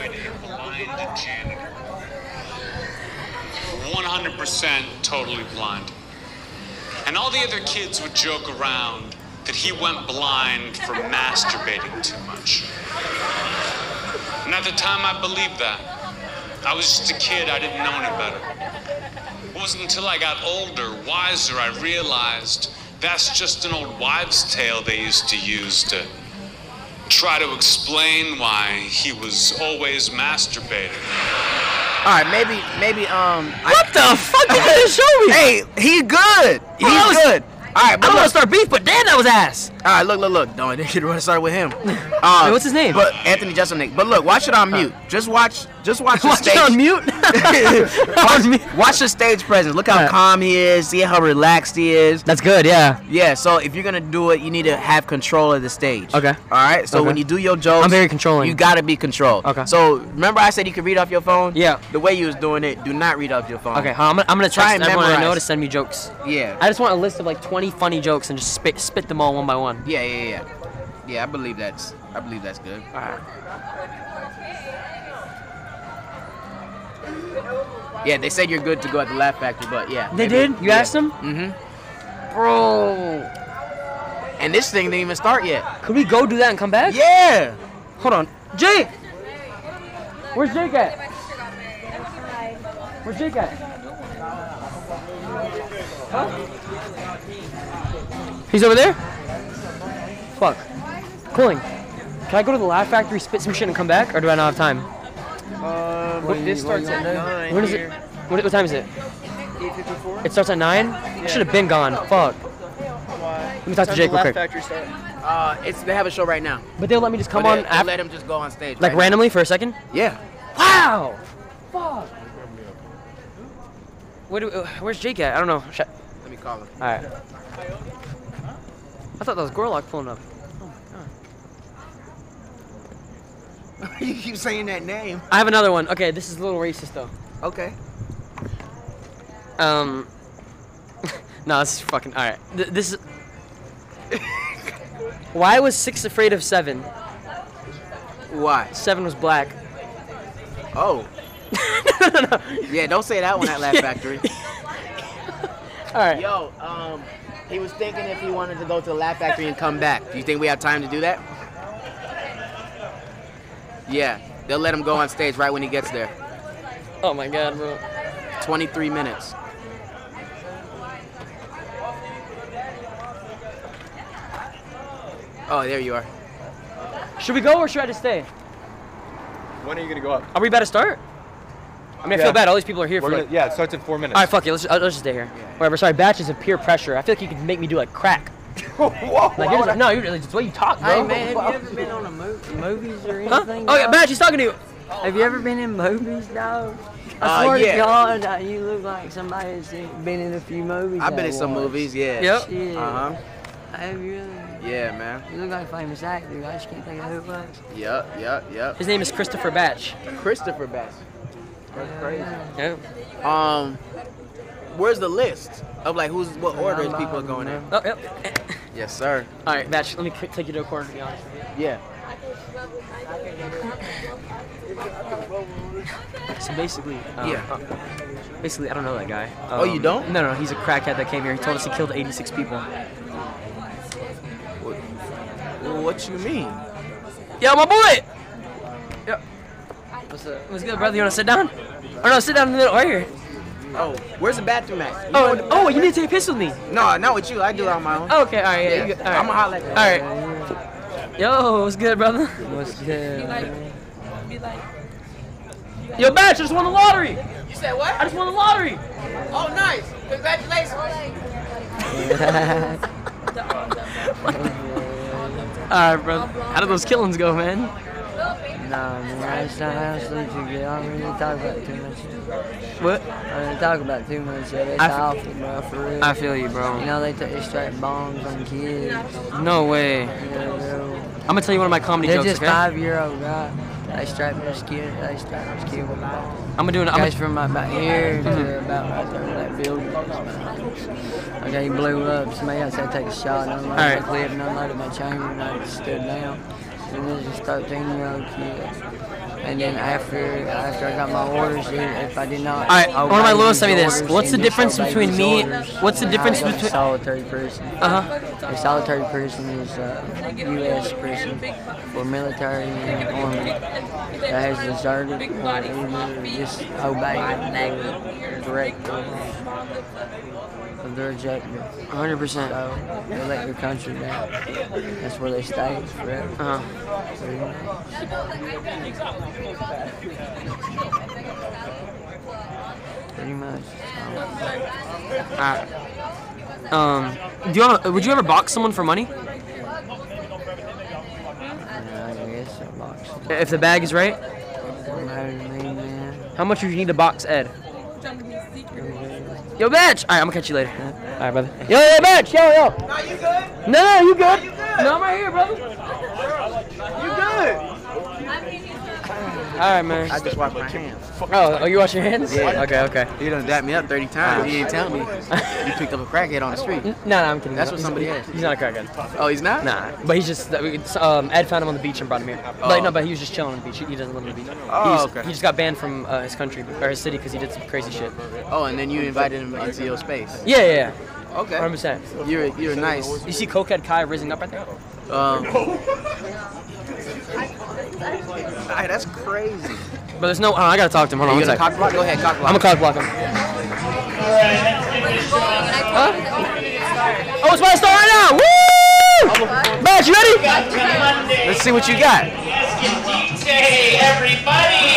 100% totally blind. And all the other kids would joke around that he went blind for masturbating too much. And at the time I believed that. I was just a kid, I didn't know any better. It wasn't until I got older, wiser, I realized that's just an old wives' tale they used to use to try to explain why he was always masturbating. All right, maybe. What the fuck did you show me? Hey, he's good. He's good. All right, I don't want to start beef, but damn, that was ass. All right, look. Don't want to start with him. Wait, what's his name? But Anthony Jeselnik. But look, watch it on mute. Just watch the Watch stage. it on mute? Watch the stage presence. Look how calm he is. See how relaxed he is. That's good, yeah. Yeah, so if you're gonna do it, you need to have control of the stage. Okay. All right. So when you do your jokes, I'm very controlling. You gotta be controlled. Okay. So remember I said you could read off your phone? Yeah. The way you was doing it, do not read off your phone. Okay, I'm gonna Try text and everyone I know memorize. to send me jokes. Yeah. I just want a list of like 20 funny jokes and just spit them all one by one. Yeah. Yeah, I believe that's good. All right. Yeah, they said you're good to go at the Laugh Factory, but yeah. They did? You asked them? Mm-hmm. Bro. And this thing didn't even start yet. Could we go do that and come back? Yeah. Hold on. Jake! Where's Jake at? Where's Jake at? Huh? He's over there? Fuck. Cooling. Can I go to the Laugh Factory, spit some shit, and come back? Or do I not have time? This starts at 9. When is it? What time is it? 8:54. It starts at 9? I should have been gone. Fuck. Let me talk to Jake real quick. Factory start. They have a show right now. But they'll let me just come But on they'll after. let him just go on stage. Like right randomly for a second? now. Yeah. Wow! Fuck. Where's Jake at? I don't know. Let me call him. Alright. I thought that was Gorlock pulling up. You keep saying that name. I have another one. Okay, this is a little racist though. Okay. No, this is fucking alright. This is. Why was 6 afraid of 7? Why? 7 was black. Oh. No. Yeah, don't say that one at Laugh Factory. Alright. Yo, he was thinking if he wanted to go to the Laugh Factory and come back. Do you think we have time to do that? Yeah, they'll let him go on stage right when he gets there. Oh my god, bro. 23 minutes. Oh, there you are. Should we go or should I just stay? When are you gonna go up? Are we about to start? I mean, I feel bad. All these people are here for like... Yeah, it starts in 4 minutes. Alright, fuck it. Let's just stay here. Yeah. Whatever. Sorry, batches of peer pressure. I feel like you could make me do like crack. Whoa! Like, you're just, no, you're just the way you talk, bro. Hey man, have you ever been on a movies or Huh? anything? Oh yeah, dog? Batch, he's talking to you. Have you ever been in movies, dog? I swear yeah. to God, you look like somebody that's been in a few movies. I've been in at some once. movies, yeah. Yep. Shit. Uh-huh. Have you really? Yeah, man. You look like a famous actor. I just can't think of who it was. Yep. His name is Christopher Batch. Christopher Bass. That's crazy. Yeah. Where's the list of like what order is people going in? Oh, yep. Yes, sir. All right, Batch. Let me take you to a corner to be honest with you. Yeah. So basically, basically, I don't know that guy. Oh, you don't? No, he's a crackhead that came here. He told us he killed 86 people. What you mean? Yo, my boy! Yo. What's good, brother? You wanna sit down? Or no, sit down in the middle, right here. Oh, where's the bathroom at? Oh, you need to take a piss with me. No, not with you. I do it on my own. Oh, okay, all right, yeah. All right. I'm gonna holler at you. All right. Yo, what's good, brother? What's good? Be like, Yo, Batch, I just won the lottery. You said what? I just won the lottery. Oh, nice. Congratulations. All right, bro. How did those killings go, man? Nah, man, I sleep too good. I don't really talk about it too much. What? I don't really talk about it too much. It's awful, bro, for real. I feel you, bro. You know, they strike bombs on kids. No way. Yeah, bro. I'm gonna tell you one of my comedy They're jokes, just okay? 5-year-old, right? They strike this kid. They strike this kid with a bomb. I'm gonna do it. Guys from about here to about right there where that building is. Okay, he blew up. Somebody else had to take a shot and unload my clip and unloaded my chamber, and I just stood down. And this is a 13-year-old kid. And then after I got my orders, if I did not. Alright, one of my little sent me this. What's the difference between me? What's the difference between? Solitary prison. A solitary prison is a U.S. prison for military and army that has deserted or either just obeyed the directive of their objective. 100%. So they let their country down. That's where they stay forever. Pretty much. Would you ever box someone for money? I guess I box. If the bag is right? Doesn't matter to me, man. How much would you need to box Ed? Yo, bitch! Alright, I'm gonna catch you later. Alright, brother. Yo, bitch! Yo! No, you good? No, you good? No, I'm right here, brother. You good? Alright, man. I just washed my hands. Oh, you wash your hands? Yeah. Okay. You done dapped me up 30 times. You didn't tell me. You picked up a crackhead on the street. No, I'm kidding. That's what somebody asked. He's not a crackhead. Oh, he's not? Nah, but he's just, Ed found him on the beach and brought him here. But he was just chilling on the beach. He doesn't live on the beach. Okay. He just got banned from his country, or his city, because he did some crazy shit. Oh, and then you invited him into your space. Yeah. Okay. 100%. You're nice. You see Cokehead Kai rising up right there? That's crazy. But there's no. I gotta talk to him. Hold on. You gonna cock block? Go ahead, cock block. I'm gonna cock block him. Oh, it's about to start right now! Woo! Matt, you ready? Let's see what you got. Hey, everybody!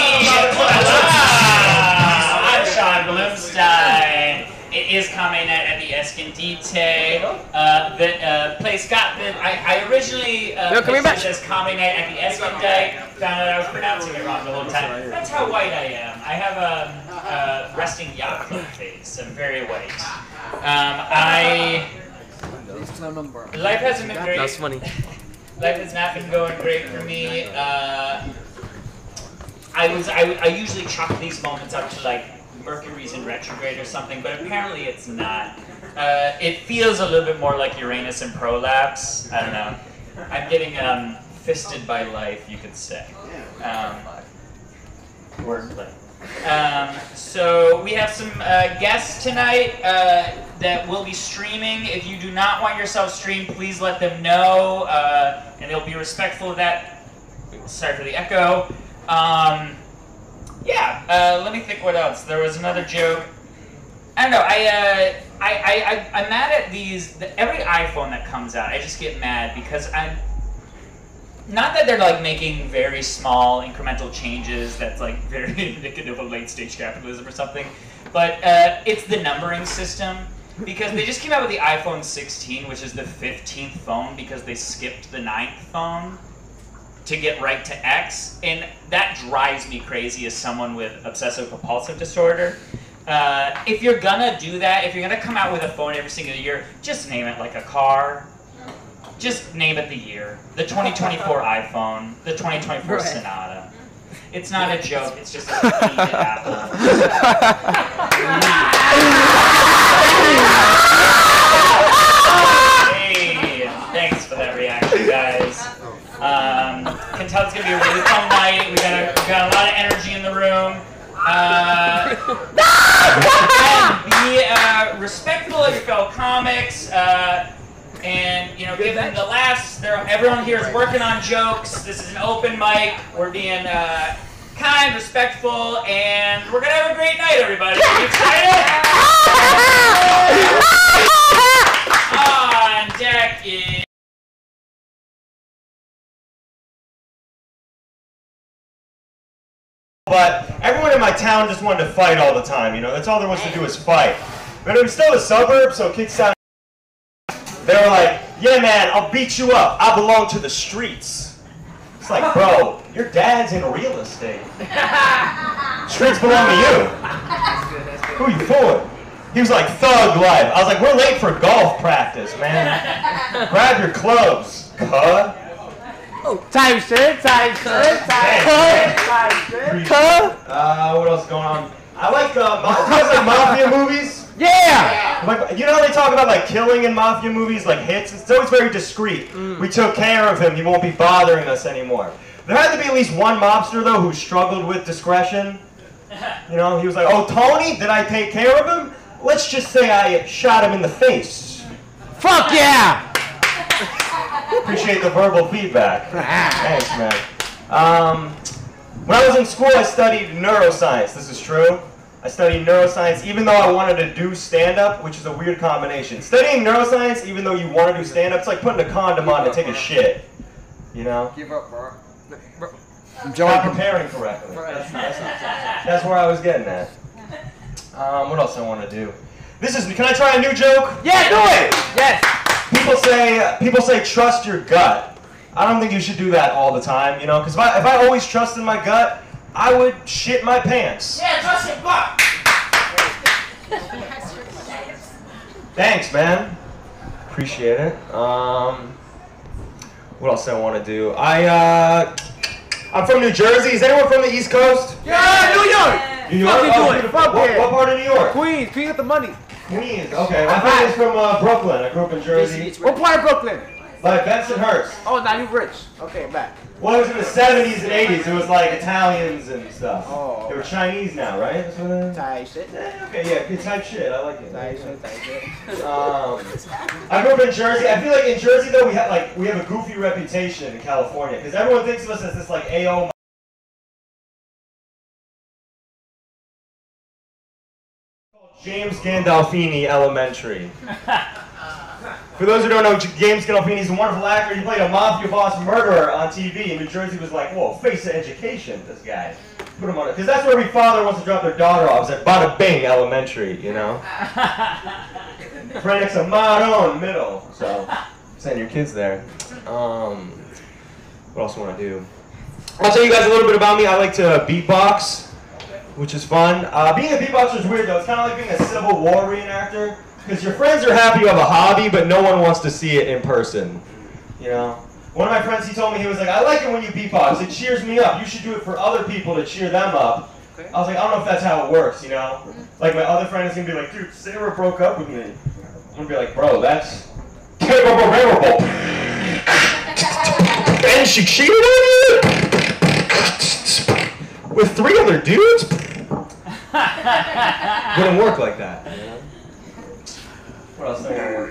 I'm Sean Bloomstein. It is coming at the Escondite. The place got the. I originally pitched it as coming at the Escondite. Found out I was pronouncing it wrong the whole time. That's how white I am. I have a resting yacht club face. I'm very white. Life hasn't been great. That's funny. Life has not been going great for me. I usually chalk these moments up to like Mercury's in retrograde or something, but apparently it's not. It feels a little bit more like Uranus in prolapse. I don't know. I'm getting fisted by life, you could say. Wordplay. So we have some guests tonight that will be streaming. If you do not want yourself streamed, please let them know, and they'll be respectful of that. Sorry for the echo. Let me think what else. There was another joke. I don't know. I'm mad at these. Every iPhone that comes out, I just get mad because I'm. Not that they're like making very small incremental changes that's like very indicative of late stage capitalism or something, but it's the numbering system, because they just came out with the iPhone 16, which is the 15th phone because they skipped the 9th phone to get right to X, and that drives me crazy as someone with obsessive compulsive disorder. If you're gonna do that, if you're gonna come out with a phone every single year, just name it like a car. Just name it the year. The 2024 iPhone, the 2024 Sonata. It's not a joke, it's just a feed to Apple. Hey, thanks for that reaction, guys. Can tell it's gonna be a really fun night. We got a lot of energy in the room. Be respectful of your fellow comics. And, you know, give them the laughs. Everyone here is working on jokes. This is an open mic. We're being kind, respectful, and we're gonna have a great night, everybody. Are you excited? On deck is. But everyone in my town just wanted to fight all the time, you know, that's all there was to do was fight. But it was still a suburb, so kids sounded. They were like, yeah man, I'll beat you up, I belong to the streets. It's like, bro, your dad's in real estate. Streets belong to you. Who are you fooling? He was like, thug life. I was like, we're late for golf practice, man. Grab your clubs, cuh. Time shit. What else is going on? I like, you guys like mafia movies? Yeah! Like, you know how they talk about like killing in mafia movies, like hits? It's always very discreet. We took care of him, he won't be bothering us anymore. There had to be at least one mobster though who struggled with discretion. You know, he was like, oh Tony, did I take care of him? Let's just say I shot him in the face. Fuck yeah! Appreciate the verbal feedback. Thanks, man. When I was in school, I studied neuroscience. This is true. I studied neuroscience even though I wanted to do stand-up, which is a weird combination. Studying neuroscience even though you want to do stand-up, it's like putting a condom on to take a shit. You know? Give up, bro. Not preparing correctly. That's where I was getting at. What else I want to do? Can I try a new joke? Yeah, do it! Yes! People say trust your gut. I don't think you should do that all the time, you know, because if I always trusted my gut, I would shit my pants. Yeah, trust your gut. Thanks, man. Appreciate it. What else I want to do? I'm from New Jersey. Is anyone from the East Coast? Yeah, New York! New York? Fuck yeah. What part of New York? Queens with the money. Queens. Okay, my family's from Brooklyn. I grew up in Jersey. What part of Brooklyn? Like Bensonhurst. Oh, now you rich. Okay, back. Well, it was in the 70s and 80s. It was like Italians and stuff. Oh. They were Chinese now, right? Tight shit. Okay, yeah, good type shit. I like it. Tight shit. I grew up in Jersey. I feel like in Jersey though we have a goofy reputation in California because everyone thinks of us as this like AO. James Gandolfini Elementary. For those who don't know, James Gandolfini is a wonderful actor. He played a mafia boss murderer on TV, and New Jersey was like, whoa, face of education, this guy. Put him on it. Because that's where every father wants to drop their daughter off, is at Bada Bing Elementary, you know? Right next to Maron Middle. So, send your kids there. What else do I want to do? I'll tell you guys a little bit about me. I like to beatbox, which is fun. Being a beatboxer is weird, though. It's kind of like being a Civil War reenactor. Because your friends are happy you have a hobby, but no one wants to see it in person. You know? One of my friends, he told me, he was like, I like it when you beatbox. It cheers me up. You should do it for other people to cheer them up. Okay. I was like, I don't know if that's how it works, you know? Like, my other friend is going to be like, dude, Sarah broke up with me. I'm going to be like, bro, that's terrible. And she cheated on you? With 3 other dudes? Wouldn't work like that, you know? What else do I want to work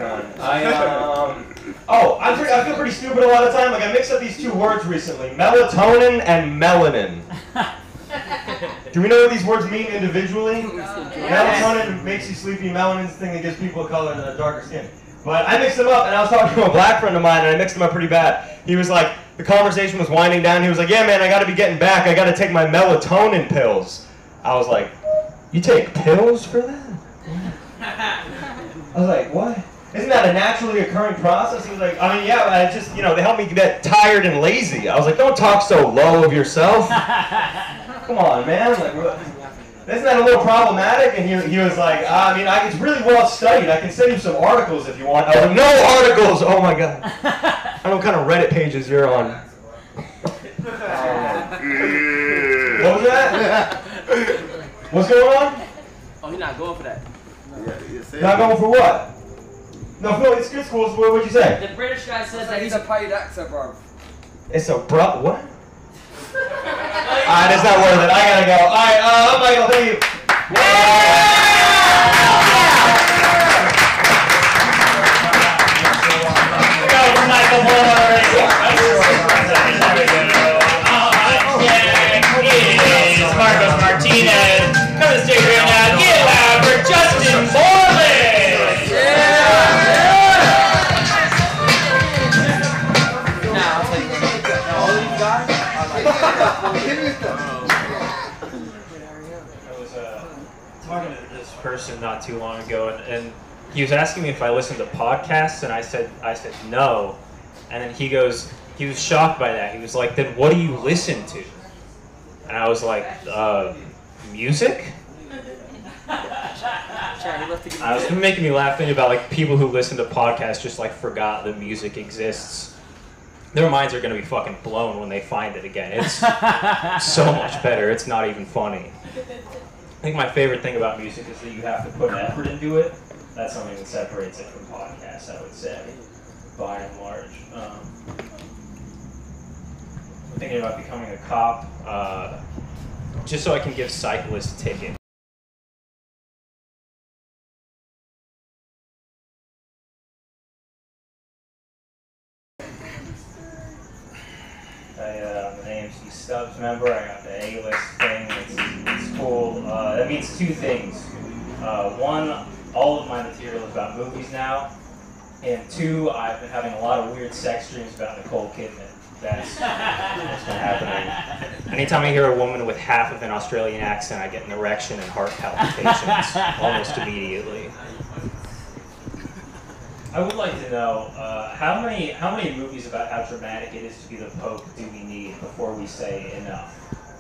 on? I feel pretty stupid a lot of time. Like I mixed up these 2 words recently: melatonin and melanin. Do we know what these words mean individually? Melatonin makes you sleepy. Melanin is the thing that gives people a color and a darker skin. But I mixed them up, and I was talking to a black friend of mine, and I mixed them up pretty bad. He was like, the conversation was winding down. He was like, yeah, man, I got to be getting back. I got to take my melatonin pills. I was like, you take pills for that? I was like, what? Isn't that a naturally occurring process? He was like, I mean, yeah, I just, you know, they help me get tired and lazy. I was like, don't talk so low of yourself. Come on, man. Like, isn't that a little problematic? And he was like, I mean, it's really well studied. I can send you some articles if you want. I was like, no articles! Oh my God. I don't know what kind of Reddit pages you're on. What was that? What's going on? Oh, you're not going for that. Not going for what? No, Phil, it's good school. So what would you say? The British guy says that he's a paid actor, bro. It's a what? Alright, it's not worth it. I gotta go. Alright, Michael, thank you. Go, Michael Moore. long ago, and he was asking me if I listened to podcasts, and I said no, and then he was shocked by that. He was like, then what do you listen to? And I was like, music? I was making me laugh thinking about like people who listen to podcasts just like forgot that music exists. Their minds are gonna be fucking blown when they find it again. It's so much better. It's not even funny. I think my favorite thing about music is that you have to put effort into it. That's something that separates it from podcasts, I would say, by and large. I'm thinking about becoming a cop, just so I can give cyclists tickets. The AMC Stubbs member, I got the A-list thing, it's cool. That means two things. One, all of my material is about movies now, and two, I've been having a lot of weird sex dreams about Nicole Kidman. That's what's been happening. Anytime I hear a woman with half of an Australian accent, I get an erection and heart palpitations almost immediately. I would like to know how many movies about how dramatic it is to be the Pope do we need before we say enough?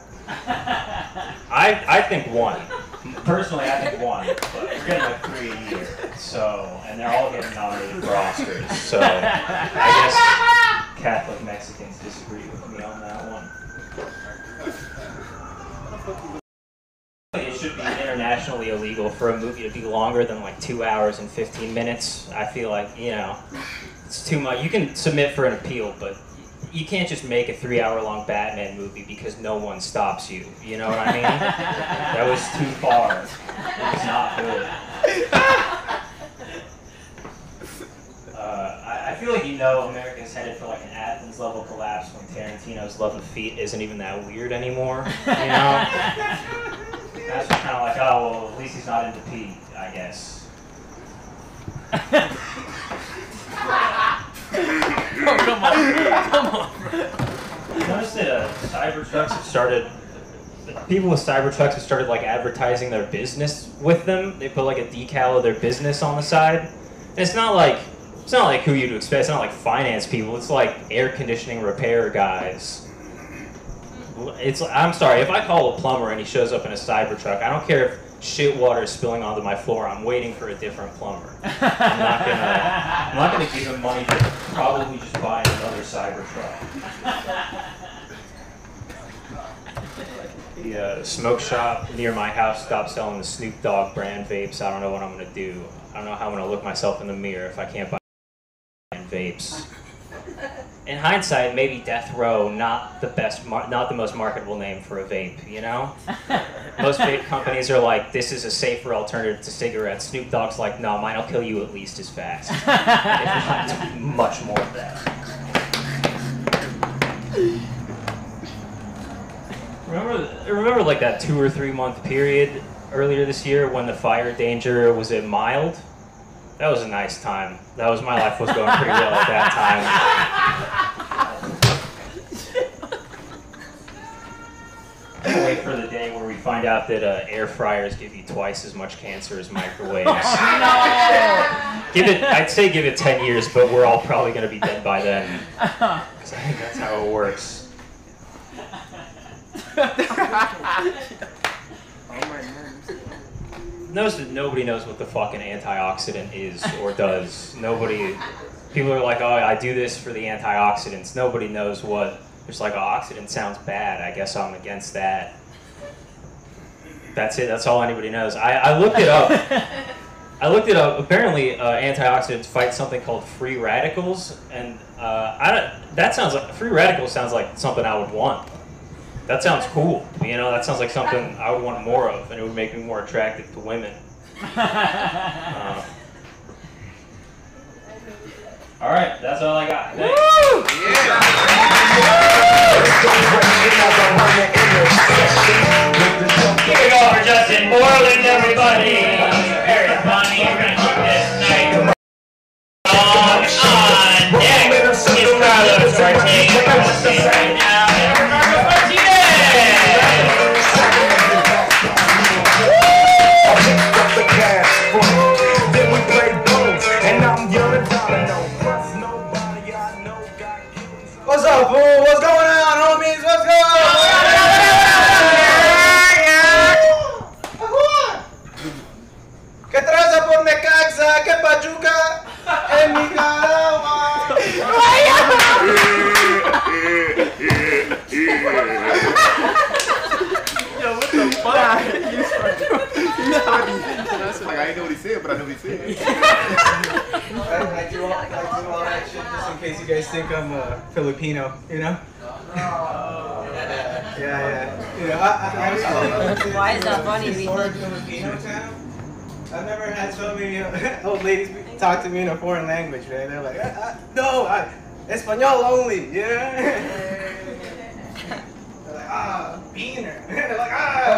I think one. Personally, I think one, but we're getting like 3 a year, so, and they're all getting nominated for Oscars, so I guess Catholic Mexicans disagree with me on that one. It should be internationally illegal for a movie to be longer than like 2 hours and 15 minutes. I feel like, you know, it's too much. You can submit for an appeal, but you can't just make a 3-hour-long Batman movie because no one stops you. You know what I mean? That was too far. It was not good. I feel like, you know, America's headed for like an Athens level collapse when Tarantino's Love of Feet isn't even that weird anymore. You know? That's just kind of like, oh, well, at least he's not into pee, I guess. Oh, come on. Come on. You notice that Cybertrucks have started, people with Cybertrucks have started like advertising their business with them. They put like a decal of their business on the side. And it's not like who you'd expect. It's not like finance people. It's like air conditioning repair guys. I'm sorry, if I call a plumber and he shows up in a Cybertruck, I don't care if shit water is spilling onto my floor. I'm waiting for a different plumber. I'm not gonna give him money to probably just buy another Cybertruck. The smoke shop near my house stopped selling the Snoop Dogg brand vapes. I don't know what I'm gonna do. I don't know how I'm gonna look myself in the mirror if I can't buy vapes. In hindsight, maybe Death Row not the most marketable name for a vape, you know? Most vape companies are like, this is a safer alternative to cigarettes. Snoop Dogg's like, no, mine'll kill you at least as fast. If not, much more of that. Remember like that 2 or 3 month period earlier this year when the fire danger was mild? That was a nice time. My life was going pretty well at that time. Can't wait for the day where we find out that air fryers give you twice as much cancer as microwaves. No! I'd say give it 10 years, but we're all probably going to be dead by then. Because I think that's how it works. Notice that nobody knows what the fucking antioxidant is or does. People are like, oh, I do this for the antioxidants. Nobody knows what. It's like, oh, oxidant sounds bad. I guess I'm against that. That's it. That's all anybody knows. I looked it up. Apparently, antioxidants fight something called free radicals, and free radicals sounds like something I would want. That sounds cool, you know, that sounds like something I would want more of, and it would make me more attractive to women. Alright, that's all I got. Thanks. Woo! Here we go for Justin Moreland, everybody. Very funny, we're going to keep this night on next. It's Carlos Martinez right now. Martinez! fool? What's going on, homies? What's going on? ¿Qué traza por Necaxa? ¿Qué Pachuca? En mi cama. Yo, what the fuck? Like, I didn't know what he said, but I know what he said. I do all that shit just in case you guys think I'm Filipino, you know? Yeah. You know, Why is that funny? Historic Filipino town. I've never had so many old ladies talk to me in a foreign language, man. They're like, no, Espanol only, you know? They're like, beaner. They're like,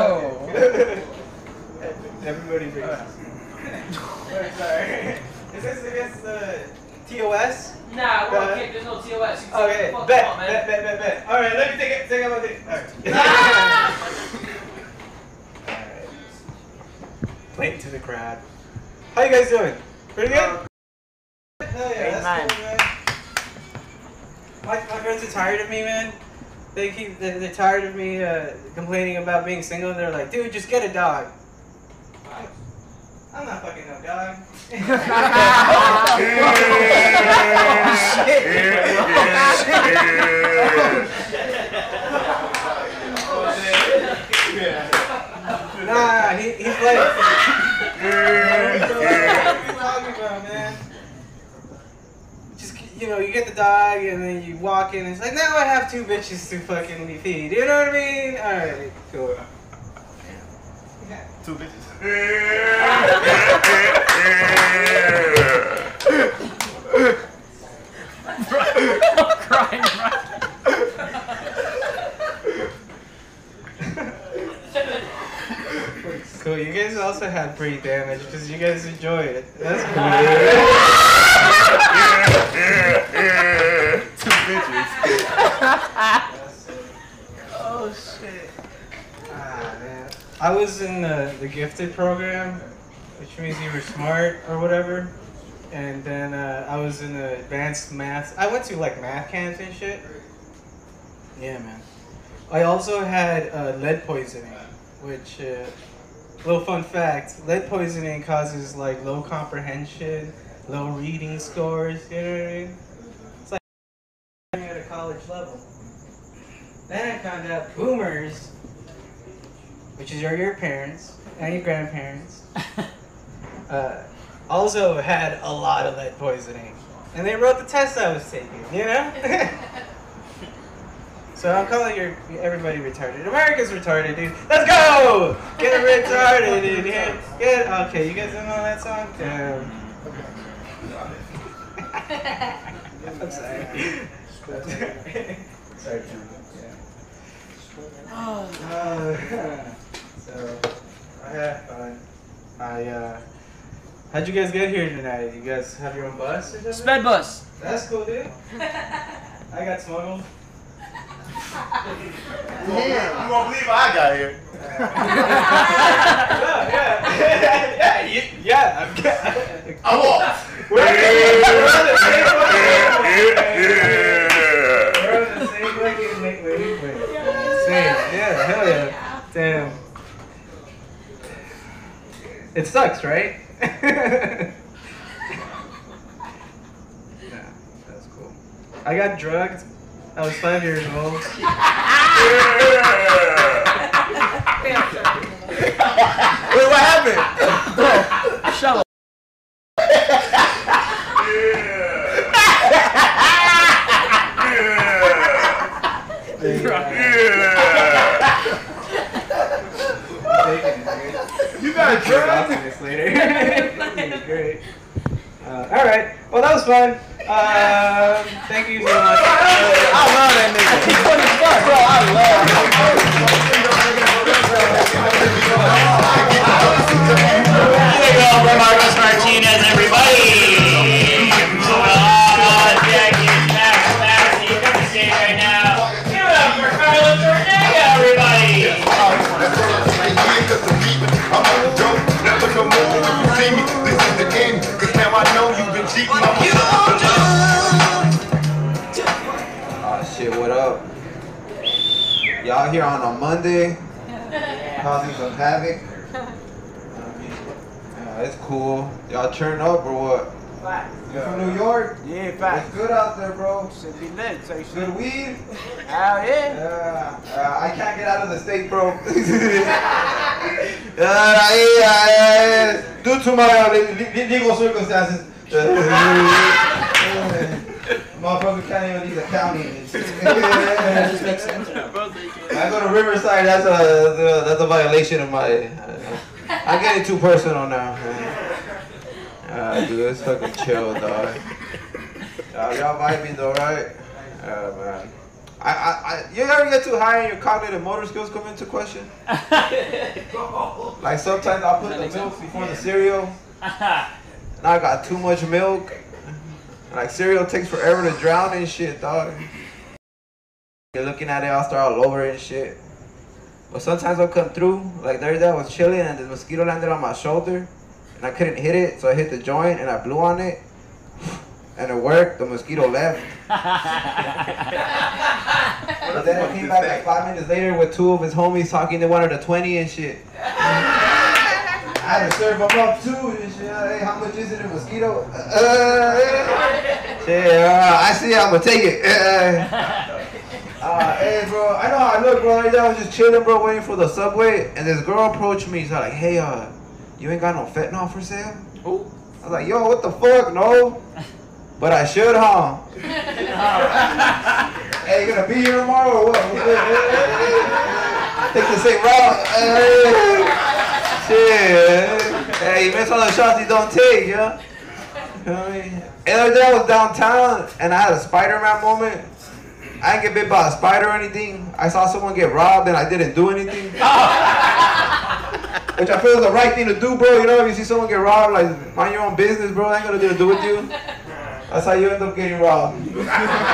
Everybody agrees. Sorry. Is this against the TOS? Nah, we're okay. There's no TOS. Okay, bet. All right, let me take a look. All right. Playing to the crowd. How you guys doing? Pretty good? Hell yeah, that's cool, man. My friends are tired of me, man. They're tired of me complaining about being single. They're like, dude, just get a dog. I'm not fucking no dog. Nah, he's like, what are you talking about, man? Just, you know, you get the dog and then you walk in and it's like, now I have 2 bitches to fucking feed. You know what I mean? Alright, cool. 2 bitches. I'm crying, bro. Cool, you guys also had brain damage because you guys enjoy it. That's cool. 2 bitches. Oh shit. Man. I was in the gifted program, which means you were smart or whatever. And then I was in the advanced math. I went to like math camps and shit. Yeah, man. I also had lead poisoning, which, little fun fact, lead poisoning causes like low comprehension, low reading scores, you know what I mean? It's like at a college level. Then I found out boomers, which is your parents and your grandparents, also had a lot of lead poisoning. And they wrote the test I was taking, you know? So I'm calling everybody retarded. America's retarded, dude. Let's go! Get retarded in here. Okay, you guys don't know that song? Damn. I'm sorry. Sorry, John. So, I had fun. How'd you guys get here tonight? You guys have your own bus or something? Sped bus. That's cool, dude. I got smuggled. You won't believe how I got here. I'm off. We're on the same fucking wait. Same. Yeah, hell yeah. Damn. It sucks, right? Nah, that's cool. I got drugged. I was 5 years old. Wait, what happened? Shut up. You got drugged? Later. Great. All right. Well, that was fun. Thank you so much. I love that nigga. He's funny as fuck, bro. I love Here we go, Marcos Martinez, everybody. Jackie, Max, you come to stage right now. Give it up for Carlos Ortega, everybody. Never come over when you see me. This is the end, cause now I know you've been cheating. Oh shit, what Y'all here on a Monday, causing some havoc. It's cool. Y'all turn up or what? You from New York? Yeah, fact. It's good out there, bro. Should be lit. So you Good weed? Hell yeah. I can't get out of the state, bro. Due to my legal circumstances, motherfucker can't even leave the county. I go to Riverside. That's a violation of my. I'm getting too personal now. Dude, it's fucking chill, dog. Y'all vibing though, right? Man. You ever get too high and your cognitive motor skills come into question? Like sometimes I'll put the milk before the cereal. Now I got too much milk. Like cereal takes forever to drown and shit, dog. You're looking at it, I'll start all over it and shit. But sometimes I'll come through. Like the other day I was chilling and the mosquito landed on my shoulder. And I couldn't hit it, so I hit the joint and I blew on it. And it worked, the mosquito left. But then I came back like 5 minutes later with 2 of his homies talking, they wanted a 20 and shit. I had to serve them up too and shit. Hey, how much is it in mosquito? I see, I'm gonna take it. Hey bro, I know how I look, bro. Right now I was just chilling, bro, waiting for the subway. And this girl approached me, she's like, hey, you ain't got no fentanyl for sale? Ooh. I was like, yo, what the fuck? No. But I should, huh? Hey, you gonna be here tomorrow or what? Take the same route. Shit. Hey, you miss all the shots you don't take, yeah? You know what I mean? The other day I was downtown and I had a Spider-Man moment. I didn't get bit by a spider or anything. I saw someone get robbed and I didn't do anything. Which I feel is the right thing to do, bro. You know, if you see someone get robbed, like, mind your own business, bro. I ain't got nothing to do with you. That's how you end up getting robbed. The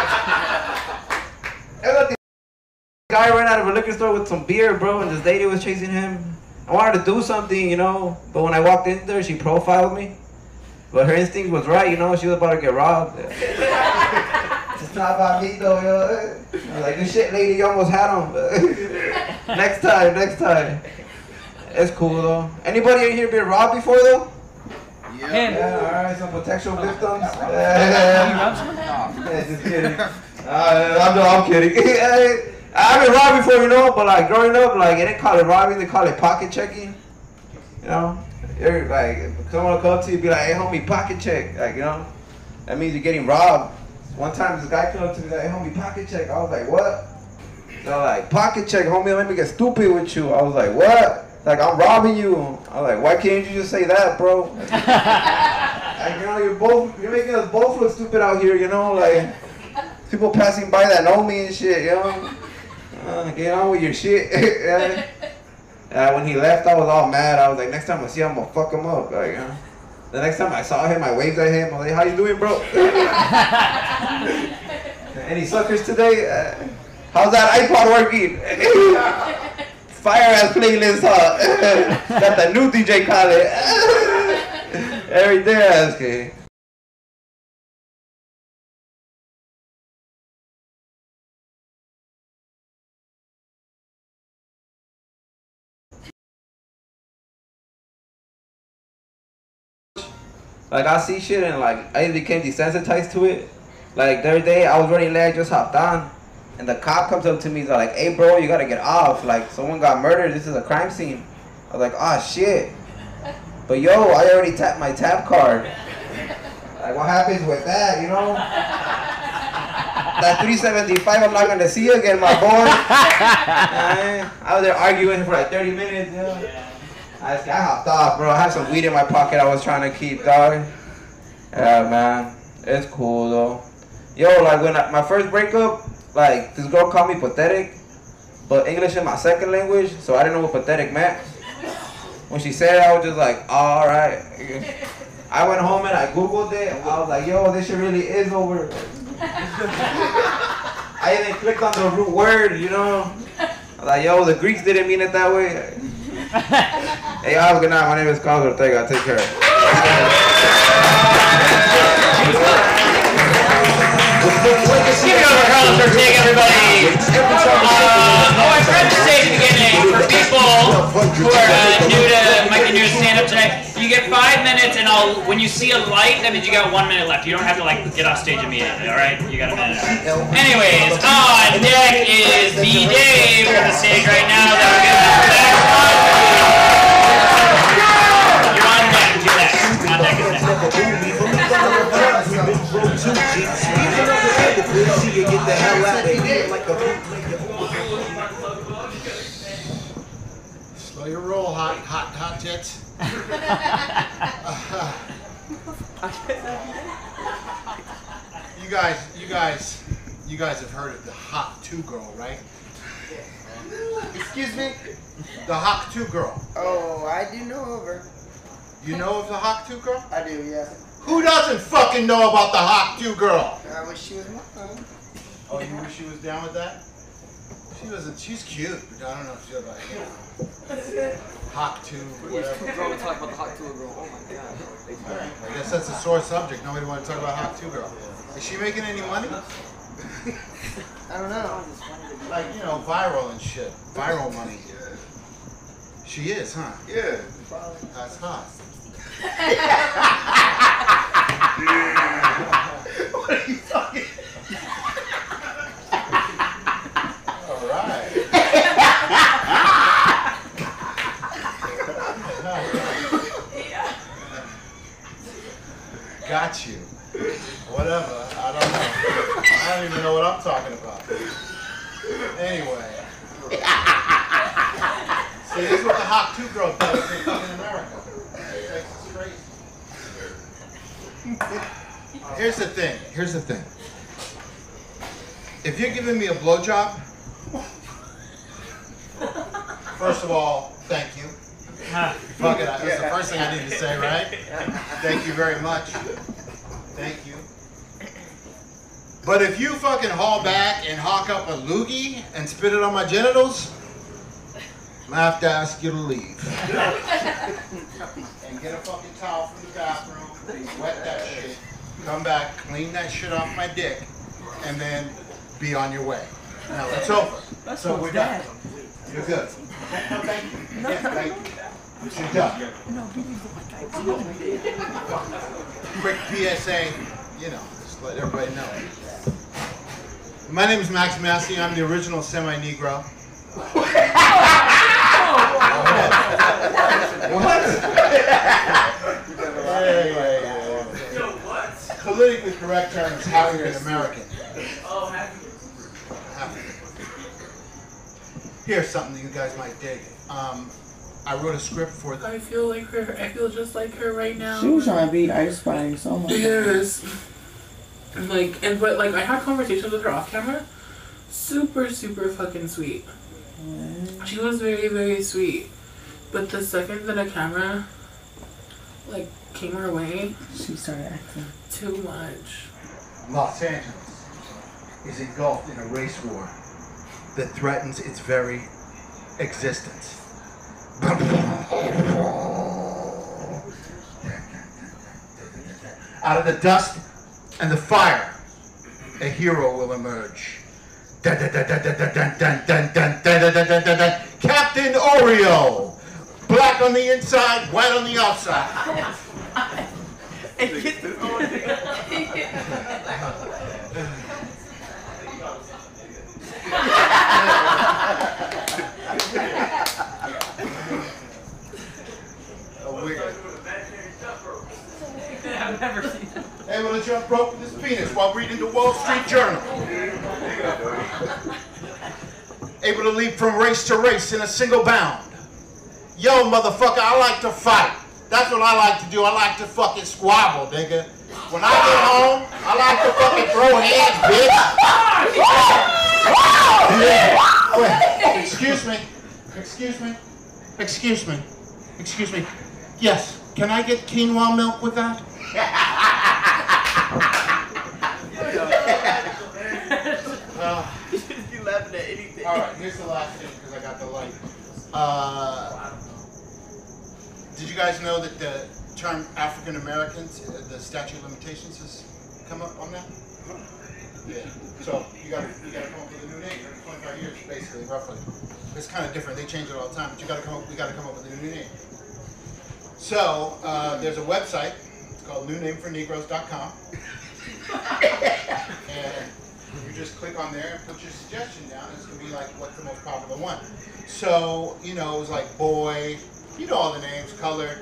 guy ran out of a liquor store with some beer, bro, and this lady was chasing him. I wanted to do something, you know, but when I walked in there, she profiled me. But her instinct was right, you know, she was about to get robbed. It's not about me, though, yo. Like, good shit, lady, you almost had him. Next time. It's cool, though. Anybody in here been robbed before, though? Yeah, alright, some potential victims. Just kidding. I'm kidding. I've been robbed before, you know, but like growing up, like they didn't call it robbing, they call it pocket checking. You know? You're like, someone will come up to you and be like, hey homie, pocket check. Like, you know? That means you're getting robbed. One time this guy came up to me like, hey homie, pocket check. I was like, what? They're like, pocket check, homie, let me get stupid with you. I was like, what? Like, I'm robbing you. I was like, why can't you just say that, bro? Like, you know, you're making us both look stupid out here, you know? Like, people passing by that know me and shit, you know? Get on with your shit. When he left, I was all mad. I was like, next time I see him, I'm gonna fuck him up. Like, you know? The next time I saw him, I waved at him. I was like, how you doing, bro? Any suckers today? How's that iPod working? Fire ass playlist, huh? Got the new DJ Khaled. Every day, asking. Like, I see shit and like I became desensitized to it. Like the other day I was running late, I just hopped on, and the cop comes up to me, he's like, hey bro, you gotta get off, like someone got murdered, this is a crime scene. I was like, oh shit. But yo, I already tapped my tap card. Like, what happens with that, you know? That 375 I'm not gonna see again, my boy. I was there arguing for like 30 minutes, you know? I hopped off, bro. I had some weed in my pocket I was trying to keep, dog. Yeah, man. It's cool, though. Yo, like, when my first breakup, like, this girl called me pathetic, but English is my second language, so I didn't know what pathetic meant. When she said it, I was just like, all right. I went home and I Googled it. I was like, yo, this shit really is over. I even clicked on the root word, you know? I was like, yo, the Greeks didn't mean it that way. Hey, have a good night. My name is Carlos Ortega. Take care. Give it up for Carlos Ortega, everybody. Mikey New to stand up tonight. You get 5 minutes, and when you see a light, that means you got 1 minute left. You don't have to get off stage immediately. All right, you got a minute. Anyways, on deck is B-Dave on the stage right now. You're on deck. You're next. On deck is next. Slow your roll, hot tits. You guys have heard of the Hawk 2 girl, right? Excuse me? The Hawk 2 girl. Oh, I do know of her. You know of the Hawk 2 girl? I do, yeah. Who doesn't fucking know about the Hawk 2 girl? I wish she was mine. Oh, you wish she was down with that? She's cute, but I don't know if she's like, Hawk 2, whatever. Bro, talk about the Hawk 2 girl. Oh my god. Alright, I guess that's a sore subject. Nobody wants to talk about Hawk 2 girl. Is she making any money? I don't know. Like, viral and shit. Viral money. She is, huh? Yeah. That's hot. What are you talking? All right. Got you. Whatever. I don't know. I don't even know what I'm talking about. Anyway. See, this is what the Hawk 2 girl does in fucking America. Here's the thing. If you're giving me a blowjob, first of all, thank you. Fuck it, that's the first thing I need to say, right? Thank you very much. Thank you. But if you fucking haul back and hawk up a loogie and spit it on my genitals, I'm gonna have to ask you to leave. And get a fucking towel from the bathroom, wet that shit, come back, clean that shit off my dick, and then be on your way. Now it's over. So we're done. You're good. No, thank you. Yeah, thank you. You're done. Quick PSA, just let everybody know. My name is Max Massey. I'm the original semi-Negro. What? Politically correct term is African American. Here's something that you guys might dig. I wrote a script for. I feel like her. I feel just like her right now. She was trying to be Ice Spice. Oh my god. Yes. But I had conversations with her off camera. Super, super fucking sweet. She was very, very sweet. But the second that a camera, came her way, she started acting too much. Los Angeles is engulfed in a race war that threatens its very existence. Out of the dust and the fire, a hero will emerge. Captain Oreo! Black on the inside, white on the outside. I've never seen that. Able to jump rope with his penis while reading the Wall Street Journal. Able to leap from race to race in a single bound. Yo, motherfucker, I like to fight. That's what I like to do. I like to fucking squabble, nigga. When I get home, I like to fucking throw hands, bitch. Excuse me. Excuse me. Yes, can I get quinoa milk with that? You laughing at anything. Alright, here's the last thing because I got the light. Did you guys know that the term African Americans, the statute of limitations has come up on that? Yeah. So you gotta come up with a new name. Every 25 years, basically, roughly. It's kind of different. They change it all the time, but we gotta come up with a new name. So there's a website. It's called newnamefornegroes.com, and you just click on there and put your suggestion down. It's gonna be like what's the most popular one. So it was like boy, all the names, color,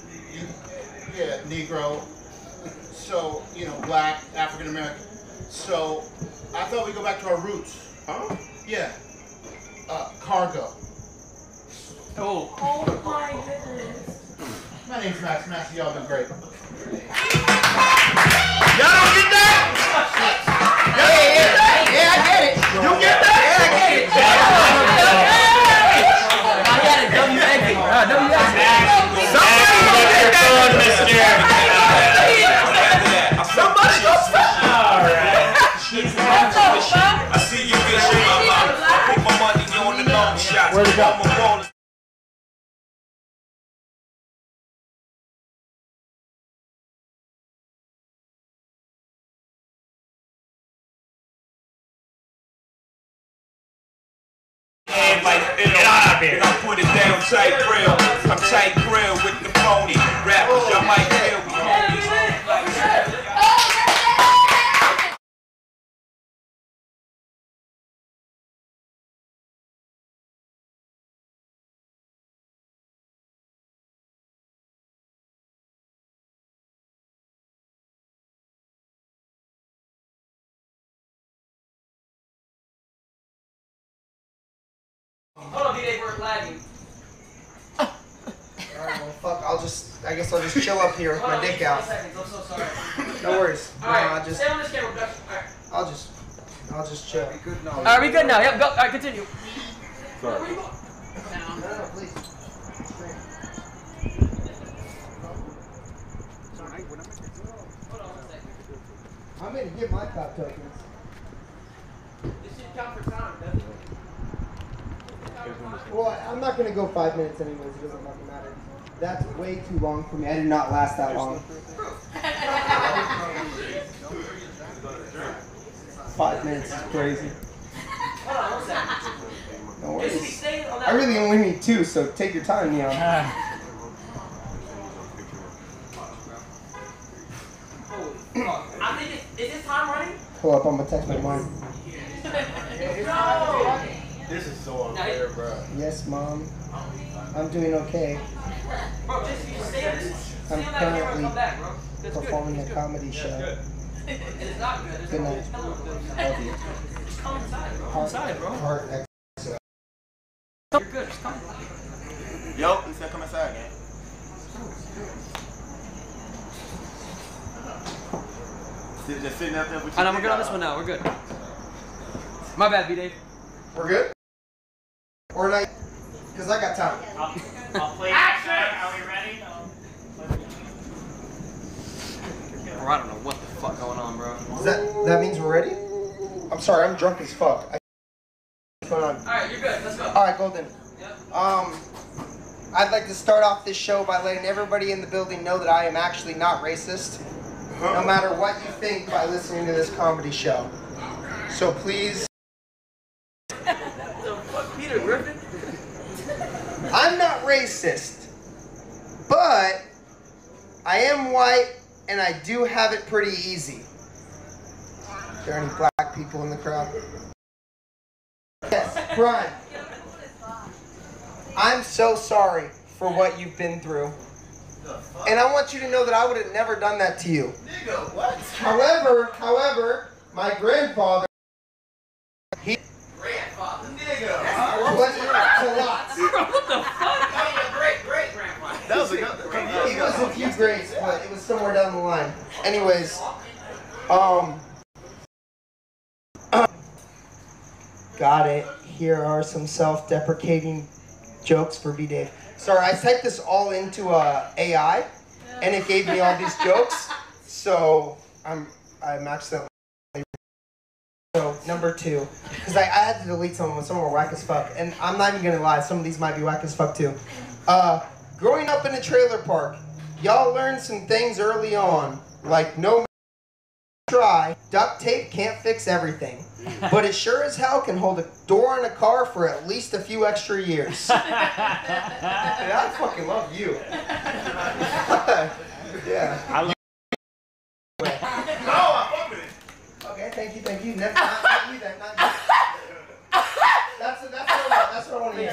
Negro. So black, African American. So I thought we'd go back to our roots. Huh? Yeah. Cargo. Oh my goodness. My name's Max Massey. Y'all been great. Y'all don't get that? Yeah, I get it. You get that? Yeah, I get it. I had a WX. Somebody go stop. All right. I see you get shit up. I put my money on the long shots. Where'd it go? And get out of here. I put it down tight grill. I'm tight grill with the phony rappers. Y'all might kill me. Hold on, D-Day, we're lagging. Alright, well, fuck, I guess I'll just chill up here with my dick out. I'm so sorry. No worries. Alright, stay on this camera, Gus. Alright. I'll just chill. Be good now. Alright, we good now. Yep, go. Alright, continue. Sorry. Where you going? No, please. I'm gonna get my top tokens. This should count for time, doesn't it? Well, I'm not gonna go 5 minutes anyways. It doesn't fucking matter. That's way too long for me. I did not last that long. 5 minutes is crazy. Hold on, 1 second. No worries. I really only need 2, so take your time, Neon. I think is this time running? Pull up, I'm gonna text my mom. No! This is so unfair, bro. Yes, Mom. I'm doing okay. Bro, just stay on this. I'm Stay on that camera and currently come back, bro. That's good. performing a comedy show. It's not good. Good night. Love you. Just come inside, bro. Come inside, bro. Heart You're good. Just come. Yo, he said come inside, man. Just sitting up there with you. I know, we're good on this one now. We're good. My bad, B-Dave. We're good? Or not? Because I got time. I'll play. Action! Are we ready? Bro, I don't know what the fuck going on, bro. That means we're ready? I'm sorry, I'm drunk as fuck. What's going on? Alright, you're good. Let's go. Alright, Golden. I'd like to start off this show by letting everybody in the building know that I am actually not racist. No matter what you think by listening to this comedy show. So please. The fuck, Peter Griffin? I'm not racist, but I am white and I do have it pretty easy. Are there any black people in the crowd? Yes, Brian. I'm so sorry for what you've been through. And I want you to know that I would have never done that to you. Nigga, what? However, my grandfather, Grandfather? Nigga. was to lots. What the fuck? Great grandfather. That was a good. It was a few grades, but it was somewhere down the line. Anyways, got it. Here are some self-deprecating jokes for B-Dave. Sorry, I typed this all into AI, and it gave me all these jokes. So I'm accidentally. So number 2, because I had to delete some of them. Some were whack as fuck, and I'm not even gonna lie. Some of these might be whack as fuck too. Growing up in a trailer park, y'all learned some things early on, like no try, duct tape can't fix everything. But it sure as hell can hold a door in a car for at least a few extra years. I fucking love you. Yeah. I love Okay, thank you. Never, not you then, not you. That's what I want to hear.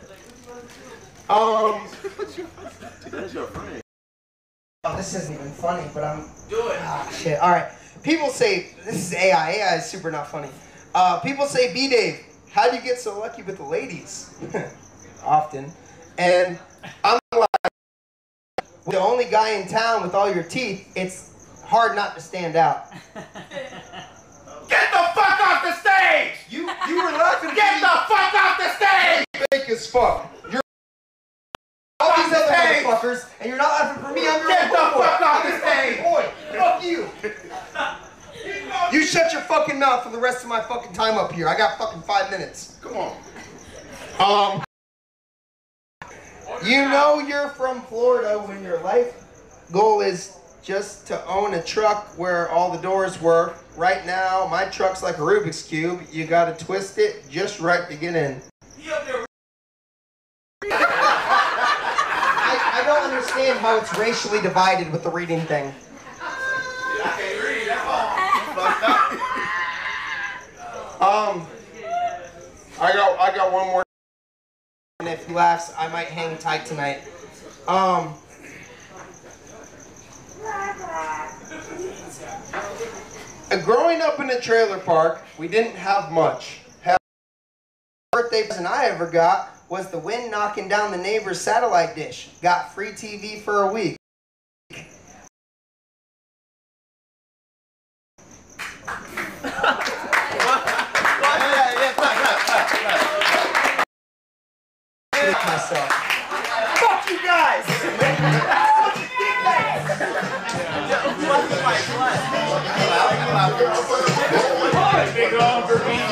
That's your friend. Oh, this isn't even funny, but I'm... Do it. Ah, shit. All right. People say... This is AI. AI is super not funny. People say, B-Dave, how do you get so lucky with the ladies? Often. And I'm like, the only guy in town with all your teeth, it's hard not to stand out. Get the fuck off the stage! You were laughing. Get the fuck off the stage! Fake as fuck. You're all these other motherfuckers, and you're not laughing for me. I'm your Get the homeboy. fuck off I'm the your stage! fucking boy. Fuck you. You shut your fucking mouth for the rest of my fucking time up here. I got fucking 5 minutes. Come on. You know you're from Florida when your life goal is just to own a truck where all the doors work. Right now, my truck's like a Rubik's Cube. You gotta twist it just right to get in. I don't understand how it's racially divided with the reading thing. I can't read, that's all. I got one more. And if he laughs, I might hang tight tonight. Growing up in a trailer park, we didn't have much. The birthday present I ever got was the wind knocking down the neighbor's satellite dish. Got free TV for a week. Myself. Fuck you guys! Big round for BJ.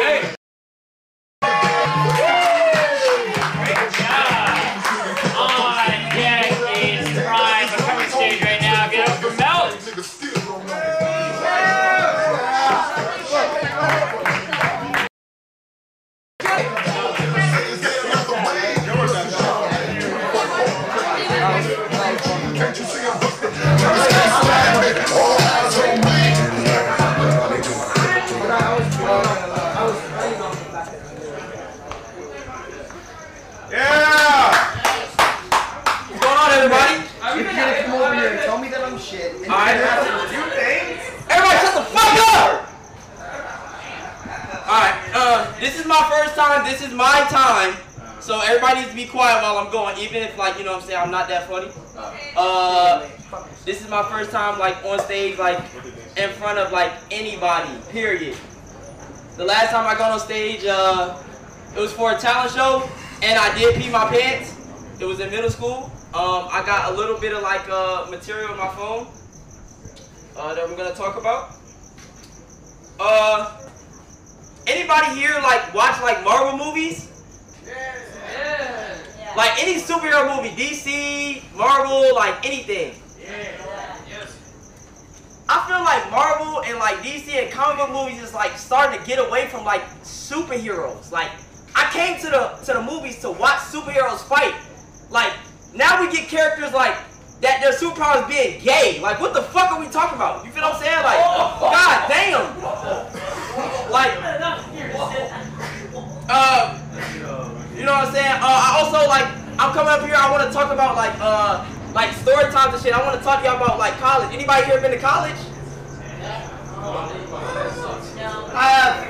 Great job. On deck is Prime. We're coming stage right now. Get up for Melt. Alright, everybody shut the fuck up! Alright, this is my first time, this is my time. So everybody needs to be quiet while I'm going, even if, like, you know what I'm saying, I'm not that funny. This is my first time, like, on stage, like, in front of, like, anybody, period. The last time I got on stage, it was for a talent show, and I did pee my pants. It was in middle school. I got a little bit of, like, material on my phone that we're gonna talk about. Anybody here, like, watch, like, Marvel movies? Yeah. Like, any superhero movie, DC, Marvel, like, anything. I feel like Marvel and, like, DC and comic book movies is, like, starting to get away from, like, superheroes. Like, I came to the movies to watch superheroes fight. Like, now we get characters like that their superpowers being gay. Like, what the fuck are we talking about? You feel what I'm saying? Like, god damn. Like, you know what I'm saying? I also, like, I'm coming up here, I want to talk about, like story times and shit. I want to talk to y'all about, like, college. Anybody here been to college? I have.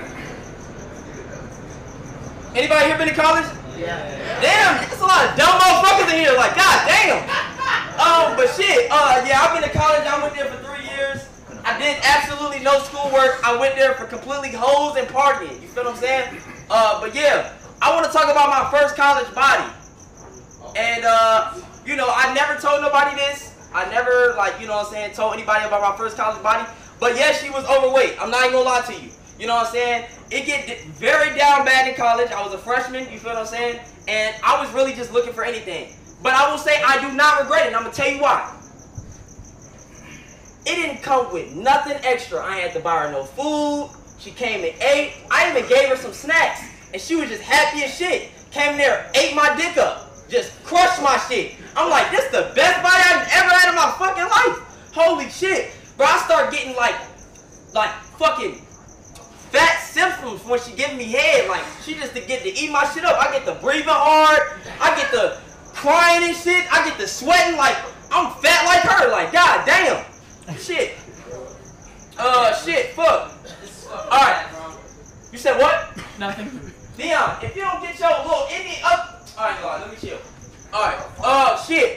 Anybody here been to college? Yeah. Damn, there's a lot of dumb motherfuckers in here. Like, god damn. But shit, yeah, I've been to college. I went there for 3 years. I did absolutely no schoolwork. I went there for completely hoes and partying. You feel what I'm saying? But yeah, I want to talk about my first college body. And, you know, I never told nobody this. I never, like, you know what I'm saying, told anybody about my first college body. But yes, she was overweight. I'm not even gonna lie to you. You know what I'm saying? It get very down bad in college. I was a freshman, you feel what I'm saying? And I was really just looking for anything. But I will say I do not regret it, and I'm gonna tell you why. It didn't come with nothing extra. I ain't had to buy her no food. She came and ate. I even gave her some snacks, and she was just happy as shit. Came there, ate my dick up, just crushed my shit. I'm like, this the best bite I've ever had in my fucking life. Holy shit. Bro, I start getting like fucking fat symptoms when she giving me head. Like, she just to get to eat my shit up. I get the breathing hard. I get the crying and shit. I get the sweating like I'm fat like her. Like, god damn. Shit. Shit, fuck. Alright. You said what? Nothing. Dion, if you don't get your little Indian up. Alright, let me chill. Alright. Shit.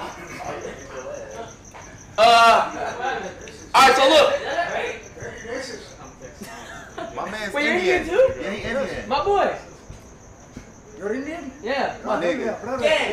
Alright, so look. My man's Wait, you're Indian. Indian too? Yeah, he Indian. My boy. You're Indian? Yeah. My nigga. Gang.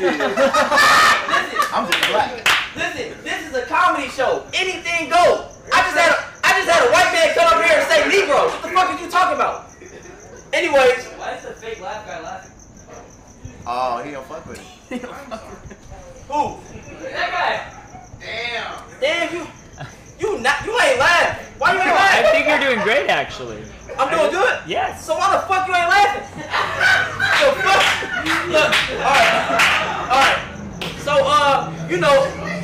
I'm just black. Listen, this is a comedy show. Anything goes. I just had a white man come up here and say Negro. What the fuck are you talking about? Anyways. Why is the fake laugh guy laughing? Oh, he don't fuck with it. Who? That guy. Damn, you ain't laughing. Why you ain't laughing? I think you're doing great, actually. I'm doing good? Yes. So why the fuck you ain't laughing? The fuck? Look, alright. So, you know.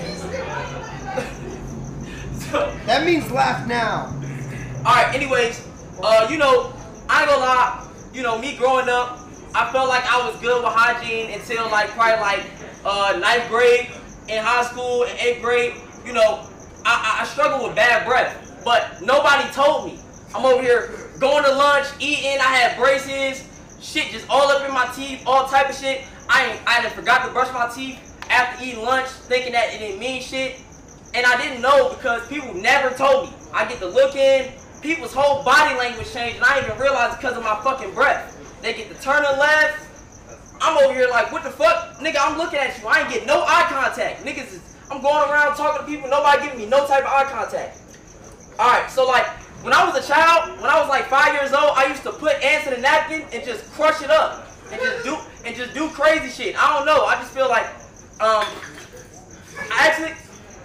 That means laugh now. Alright, anyways, you know, I ain't gonna lie, you know, me growing up, I felt like I was good with hygiene until like probably like 9th grade in high school and 8th grade. You know, I struggled with bad breath, but nobody told me. I'm over here going to lunch, eating, I had braces, shit just all up in my teeth, all type of shit. I done forgot to brush my teeth after eating lunch, thinking that it didn't mean shit. And I didn't know because people never told me. I get to look in, people's whole body language changed, and I didn't even realize because of my fucking breath. They get to turn to left. I'm over here like, what the fuck? Nigga, I'm looking at you. I ain't getting no eye contact. Niggas I'm going around talking to people, nobody giving me no type of eye contact. Alright, so like, when I was a child, when I was like 5 years old, I used to put ants in a napkin and just crush it up. And just do crazy shit. I don't know. I just feel like, actually,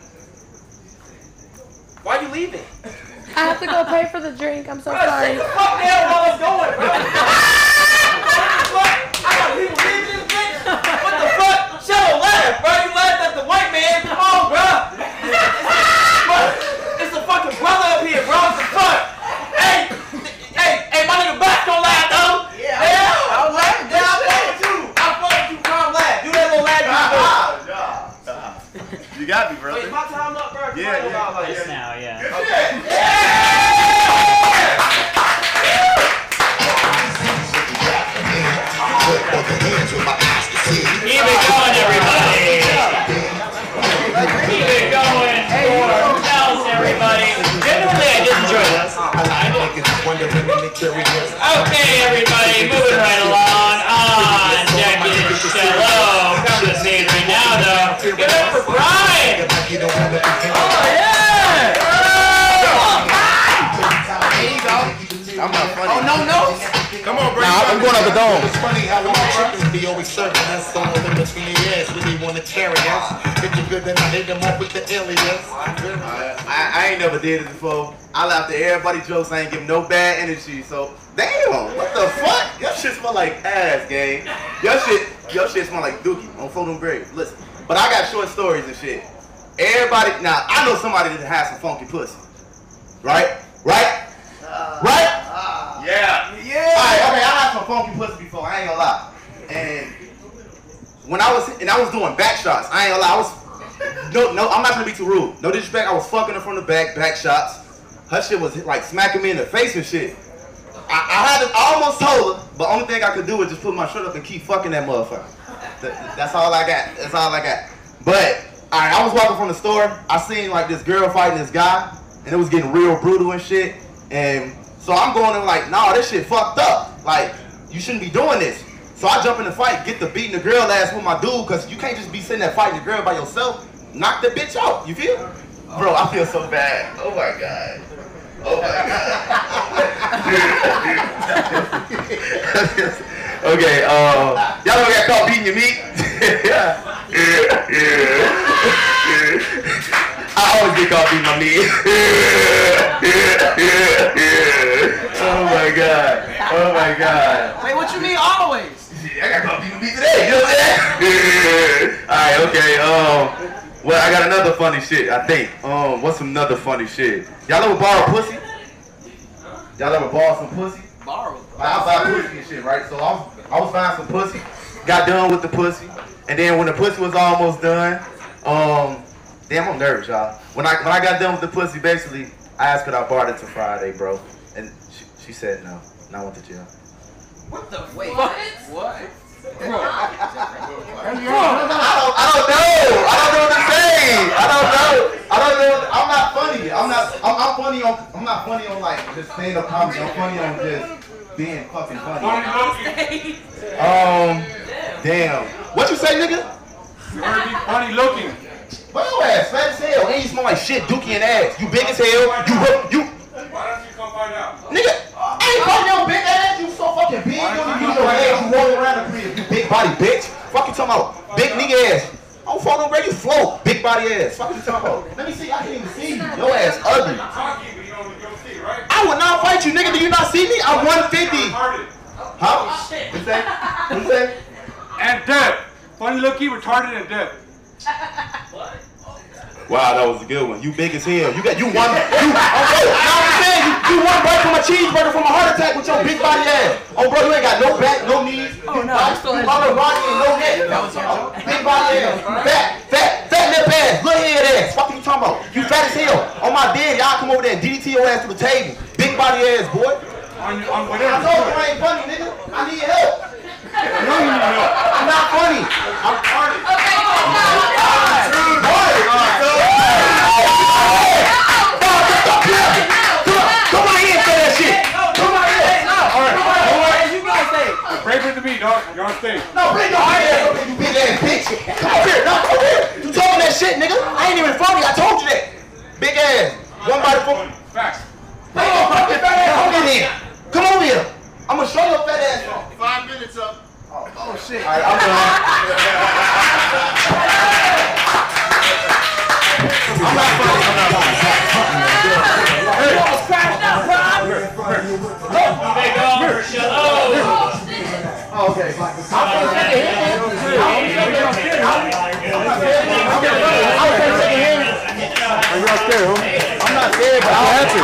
why you leaving? I have to go pay for the drink. I'm so Bro, sorry. sit the fuck down while I'm going, bro. What the fuck? I got people leaving this bitch. What the fuck? Shut up, laugh, bro. You laughed at the white man. Come on, bro. It's a fucking brother up here, bro. What the fuck? Hey, my nigga Back don't laugh, though. Yeah. I was laughing. Yeah, I fuck with you. I fuck with you. Calm laugh. Do that little laugh. You got me, brother. Wait, my time up, bro. Yeah. Just now, yeah. Okay. Keep it going, everybody. Keep it going. Four bells, everybody. Generally, I just enjoy this. Okay, everybody, moving right along. On deck is Shallow. Come to the stage right now, though. Give it up for Brian. Oh, yeah. There you go. I'm not funny. Oh, no. Come on, bro. Nah, I'm going up the dome. It's funny how we chickens be always serving us. Some of them between the ass really want to carry us. If you good, then I hit them up with the alias. I ain't never did it before. I laughed at everybody's jokes. I ain't give no bad energy. So, damn, what the fuck? Your shit smell like ass, gang. Your shit smell like dookie on Photo Grave. Listen, but I got short stories and shit. Everybody, now, I know somebody that has some funky pussy. Right? Yeah. Alright, okay, I had some funky pussy before, I ain't gonna lie. And when I was doing back shots, I ain't gonna lie, no, I'm not gonna be too rude. No disrespect, I was fucking her from the back shots. Her shit was like smacking me in the face and shit. I almost told her, but only thing I could do was just put my shirt up and keep fucking that motherfucker. That's all I got. But, alright, I was walking from the store, I seen like this girl fighting this guy, and it was getting real brutal and shit. And so I'm going in like, nah, this shit fucked up. Like, you shouldn't be doing this. So I jump in the fight, get to beating the girl ass with my dude, because you can't just be sitting there fighting the girl by yourself. Knock the bitch out, you feel? Bro, I feel so bad. Oh my God. Okay, y'all ever got caught beating your meat? Yeah. I always get caught beating my meat. Oh my god. Oh my god. Wait, what you mean always? I got caught beating my meat today. You know what I'm saying? Alright, okay. Well, I got another funny shit, I think. What's another funny shit? Y'all ever borrow pussy? Y'all ever borrow some pussy? Borrow. I buy pussy and shit, right? So I was buying some pussy, got done with the pussy, and then when the pussy was almost done, damn, I'm nervous, y'all. When I got done with the pussy, basically, I asked her I borrowed it to Friday, bro, and she said no, and I went to jail. What the? Wait. What? I don't know what to say. I don't know. I'm not funny. I'm not funny on like just stand-up comedy. I'm funny on just being fucking funny. Damn. What you say, nigga? You heard me funny looking. What your ass fat as hell? And you smell like shit, dookie and ass. You big as hell. You. Why don't you come find out? Nigga, I ain't fucking your big ass. You so fucking big. You don't use your ass. You walking around the crib. You big body bitch. Fuck you talking about? Big nigga ass. I don't fall no break. You float. Big body ass. Fuck you talking about? Let me see. I can't even see you. Your ass ugly. I would not fight you, nigga. Do you not see me? I'm 150. Huh? What's that? And deaf. Funny looking, retarded, and deaf. Wow, that was a good one. You big as hell. You one bite from a cheeseburger from a heart attack with your big body ass. Oh, bro, you ain't got no back, no knees. Oh, no. You upper body and no neck. Big body ass. Fat lip ass. Little head ass. What you talking about? You fat as hell. On my bed, y'all come over there and DDT your ass to the table. Big body ass, boy. I told you I ain't funny, nigga. I need help. No, you need help. I'm not funny. I'm funny. Okay, Come on in for that shit. Come on in. Alright. You guys say. Pray for me, dog. You're on stage. No, bring your ass up, you big ass bitch. Come over here. No, come over here. You told me that shit, nigga. I ain't even funny. I told you that. Big ass. One body for facts. Bring your fucking fat ass over here. Come over here. I'm gonna show your fat ass off. 5 minutes up. Oh shit. Alright, I'm done. I'm not funny. You almost crashed out, bro. Big over, shut up. Oh, okay. I'm not scared, but I'll answer.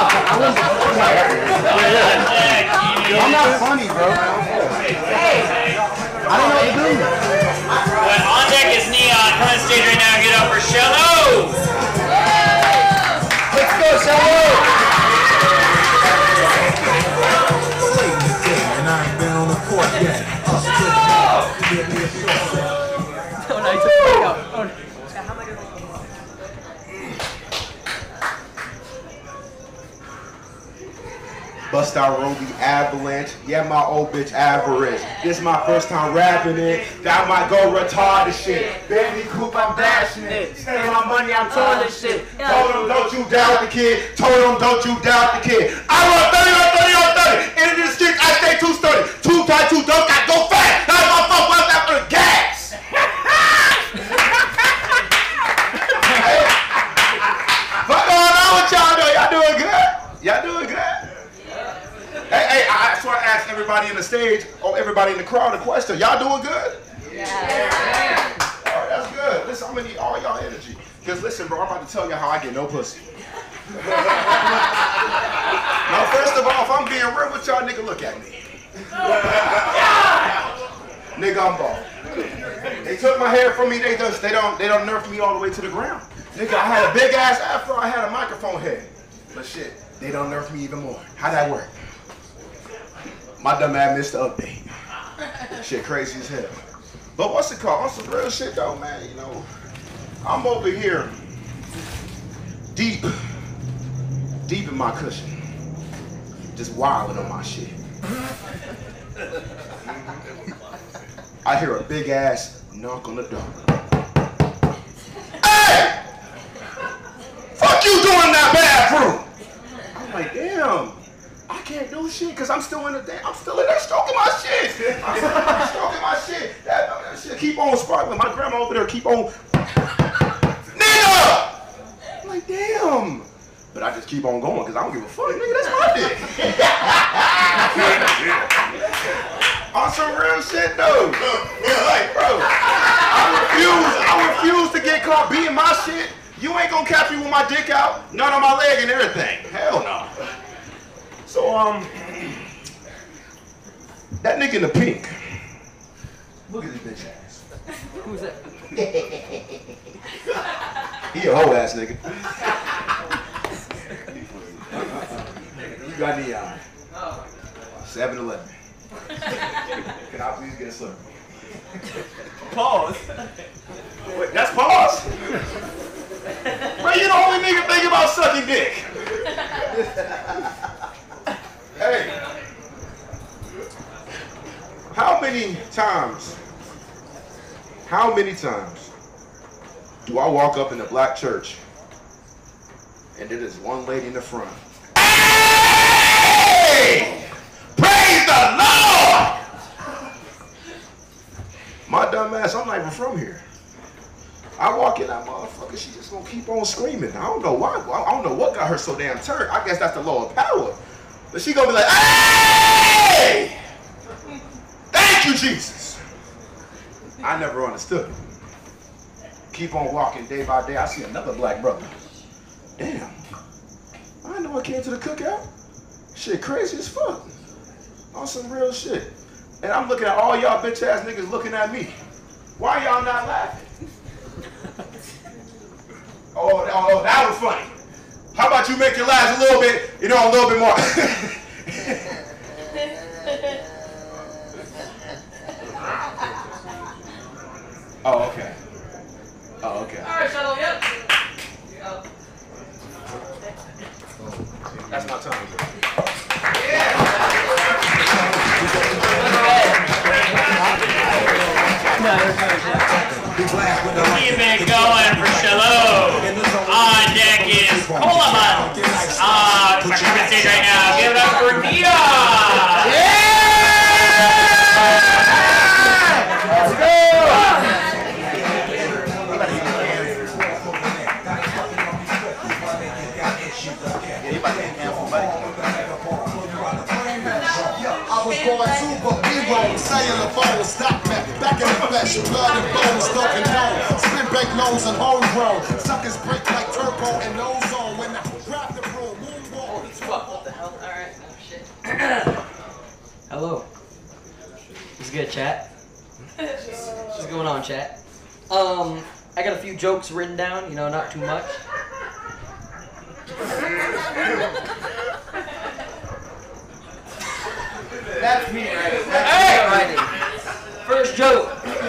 I'm not funny, bro. I don't know what to do. But on deck is Neon. Come on stage right now. Get up for Shello. Let's go, Shello. And I ain't been on the court yet. Bust out Roby Avalanche, yeah, my old bitch average. This my first time rapping it, that might go retarded shit. Baby coupe, I'm dashing it. Spend my money, I'm toilet shit. Told them don't you doubt the kid, told them don't you doubt the kid. I run 30 on 30 on 30. In the streets, I stay 230. Too tight, too dope, I go fast. That's my fuck one after the gas. What's going on with y'all though? Y'all doing good? Y'all doing good? Hey, I sort of asked everybody in the stage, or everybody in the crowd a question. Y'all doing good? Yeah. All right, that's good. Listen, I'm gonna need all y'all energy. Because listen, bro, I'm about to tell you how I get no pussy. Now, first of all, if I'm being real with y'all, nigga, look at me. Nigga, I'm bald. They took my hair from me, they don't nerf me all the way to the ground. Nigga, I had a big ass afro, I had a microphone head. But shit, they don't nerf me even more. How'd that work? My dumb ass missed the update. Shit crazy as hell. But what's it called? On some real shit though, man, you know. I'm over here, deep in my cushion. Just wilding on my shit. I hear a big ass knock on the door. Hey! Fuck you doing in that bathroom! I'm like, damn. I can't do shit because I'm still in there stroking my shit. I'm stroking my shit. That shit keep on sparkling. My grandma over there keep on. Nigga! But I just keep on going because I don't give a fuck, nigga. That's my dick. On some real shit, though. Like, bro, I refuse to get caught beating my shit. You ain't gonna catch me with my dick out, none on my leg and everything. Hell no. So, that nigga in the pink. Look at this bitch ass. Who's that? He a hoe ass nigga. You got the 7-Eleven. Can I please get a Slurpee? Pause. Wait, that's pause? Bro, you the only nigga think about sucking dick. Hey. How many times do I walk up in a black church and there is one lady in the front? Hey! Praise the Lord! My dumb ass, I'm not even from here. I walk in that motherfucker, she just gonna keep on screaming. I don't know why. I don't know what got her so damn turned. I guess that's the law of power. But she gonna be like, hey! Thank you, Jesus. I never understood it. Keep on walking day by day. I see another black brother. Damn. I didn't know I came to the cookout. Shit crazy as fuck. On some real shit. And I'm looking at all y'all bitch ass niggas looking at me. Why y'all not laughing? Oh, that was funny. How about you make your laugh a little bit, a little bit more. Oh, okay. Oh, okay. All right, Shalom, yep. That's my time. Keep it going for Shalom. On deck is Cola Buns. My current stage right now. Give it up for Nia. Let's go. I was going super hero, cellular phone, stop back in the flesh, blood and bones, don't condone, spin back loans and homegrown, suckers break like turbo and ozone, when I grab the broom, moonwalk. What the hell? Alright, shit. Hello. It's good, chat. What's going on, chat? I got a few jokes written down, not too much. That's me, right? Hey! First joke.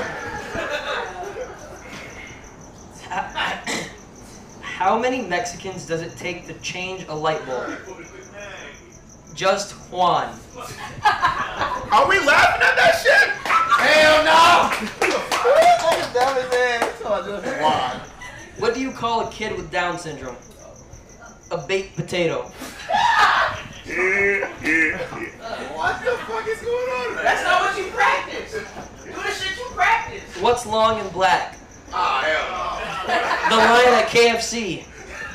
How many Mexicans does it take to change a light bulb? Just Juan. Are we laughing at that shit? Hell no! What do you call a kid with Down syndrome? A baked potato. What the fuck is going on? That's not what you practice. Do the shit you practice. What's long and black? Ah, hell The line at KFC.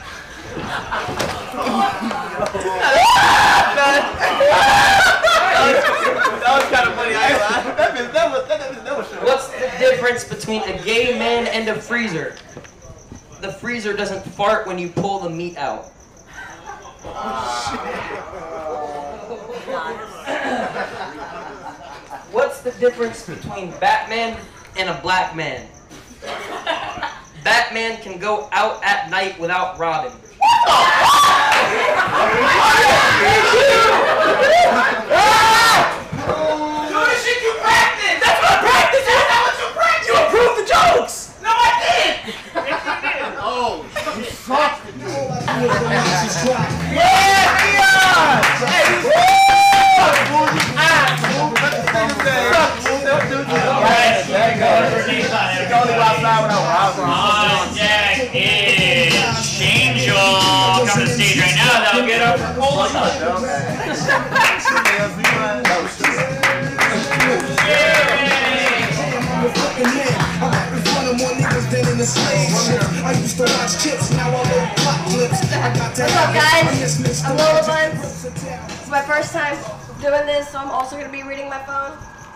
That was kind of funny. That was What's the difference between a gay man and a freezer? The freezer doesn't fart when you pull the meat out. What's the difference between Batman and a black man? Batman can go out at night without Robin. Do the shit you practice. That's what I practice. That's not what you practice. You improved the jokes. No, I did. Yes, you did. Oh, you suck. On deck is Angel. Come to the stage right now. They'll get up for Cola. I used to watch chips, now I look pop clips. I What's up, guys? I'm Lola Buns. It's my first time doing this, so I'm also going to be reading my phone.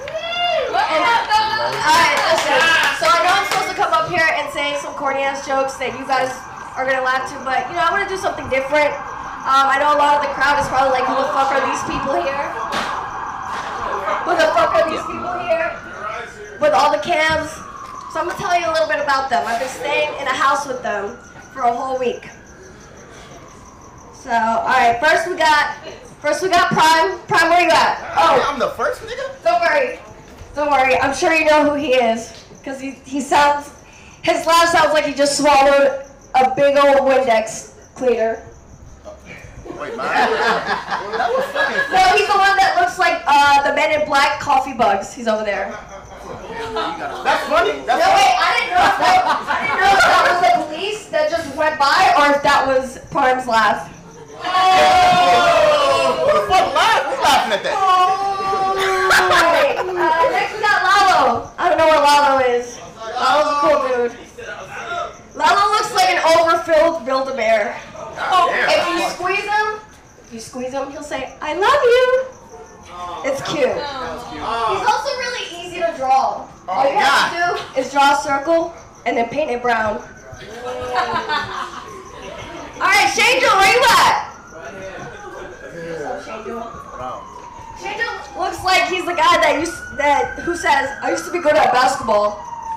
Alright, listen. So I know I'm supposed to come up here and say some corny ass jokes that you guys are going to laugh to, but you know, I want to do something different. I know a lot of the crowd is probably like, who the fuck are these people here? Who the fuck are these people here? With all the cams. So I'm going to tell you a little bit about them. I've been staying in a house with them for a whole week. So, alright, first we got Prime. Prime, where you at? Oh, I'm the first nigga? Don't worry. I'm sure you know who he is. Because his laugh sounds like he just swallowed a big old Windex cleaner. Wait, man. That was fucking No, he's the one that looks like the Men in Black coffee bugs. He's over there. That's funny. No, wait, I didn't know if that was the police that just went by or if that was Prime's laugh. Oh! Who the fuck laughed? Who's laughing at that? Alright, next we got Lalo. I don't know where Lalo is. Lalo's a cool dude. Lalo looks like an overfilled Build-A-Bear. If you squeeze him, he'll say, I love you. It's cute. He's also really easy to draw. All you have to do is draw a circle and then paint it brown. Alright, Shangel, where you at? Shangel looks like he's the guy who says, I used to be good at basketball.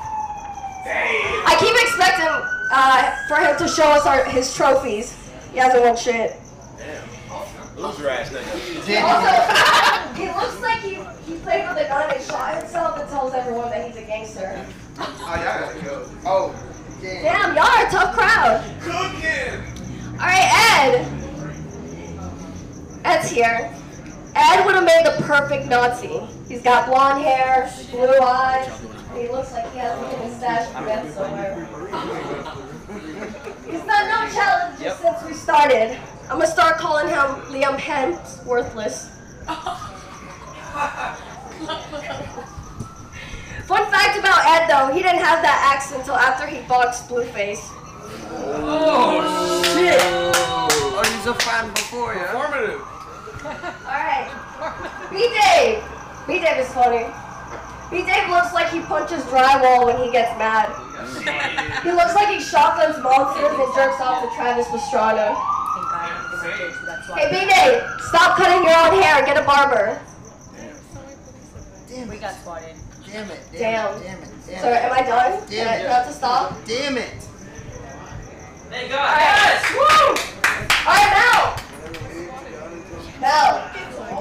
I keep expecting for him to show us his trophies. He hasn't won shit. Loser ass nigga. Also, he looks like he played with a gun and shot himself and tells everyone that he's a gangster. Oh, y'all gotta go. Oh, damn, y'all are a tough crowd. Alright, Ed. Ed's here. Ed would have made the perfect Nazi. He's got blonde hair, blue eyes, and he looks like he has a hidden stash of meth somewhere. He's done no challenges since we started. I'm gonna start calling him Liam Hemsworthless. Fun fact about Ed though, he didn't have that accent until after he boxed Blueface. Oh shit! Oh, he's a fan before, yeah? Informative. Alright. B-Dave! B-Dave is funny. B-Dave looks like he punches drywall when he gets mad. He looks like he shotguns monsters and jerks off to Travis Pastrana. Hey B-Dave, stop cutting your own hair, get a barber. Damn, we got swatted. Damn. So am I done? Do I have to stop? Damn it. Thank God. Yes! Woo! Alright, Mel! Mel.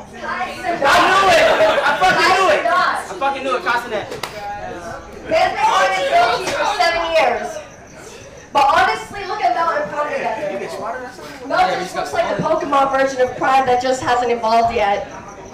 I fucking knew it. Castanet. Man's been on his Philippines for 7 years. But honestly, look at Mel and Prime together. Mel just looks like the Pokemon version of Prime that just hasn't evolved yet.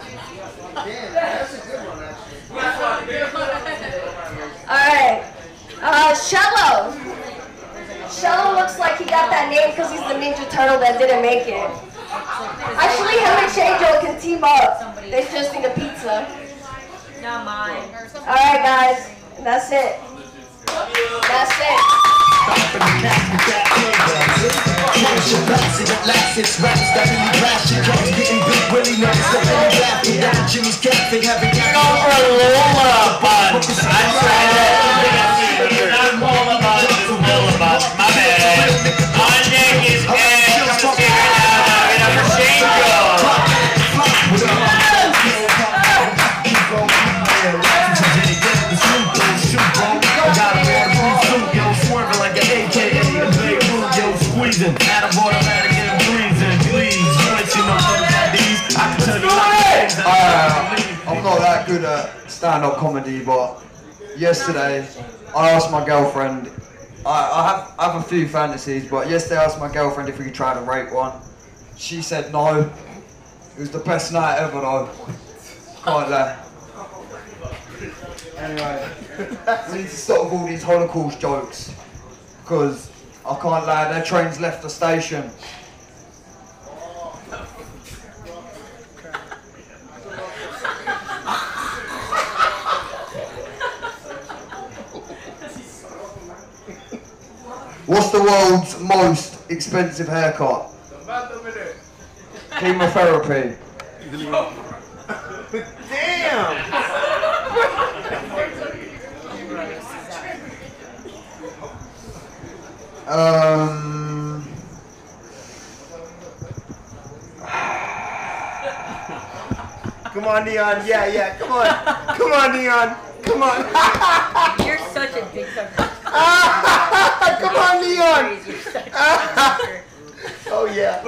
Alright. Shello. Shello looks like he got that name because he's the Ninja Turtle that didn't make it. Actually, him and Shangel can team up. They just need a pizza. Not mine. Alright, guys. That's it. That's it. Lola Buns. I tried it. Not Lola Buns, it's Lola Buns. My bad. My neck is Ed. Come check it out. Give it up for Shangel. I'm not that good at stand-up comedy, but yesterday I asked my girlfriend, I have a few fantasies, but yesterday I asked my girlfriend if we could try to rape one. She said no. It was the best night ever though. Can't lie. Anyway, we need to stop with all these Holocaust jokes, because I can't lie, their train's left the station. What's the world's most expensive haircut? Chemotherapy. Damn. Come on, Neon. Yeah. Come on. Come on, Neon. Come on. You're such a dick sucker. Come on, Neon. Oh yeah.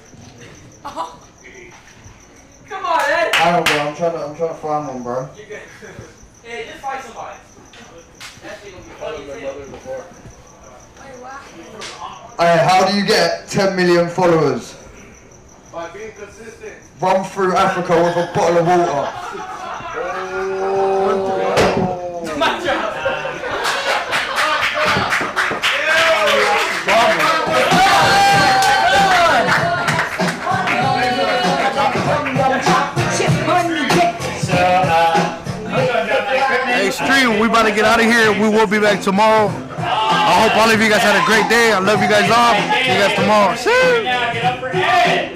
Come on, Ed. I don't know, I'm trying to find one, bro. Hey, just fight somebody. That shit gonna be funny as hell. Hey, how do you get 10 million followers? By being consistent. Run through Africa with a bottle of water. My job. Hey, Stream, we about to get out of here. We will be back tomorrow. I hope all of you guys had a great day. I love you guys all. See you guys tomorrow. See? Now get up for Ed.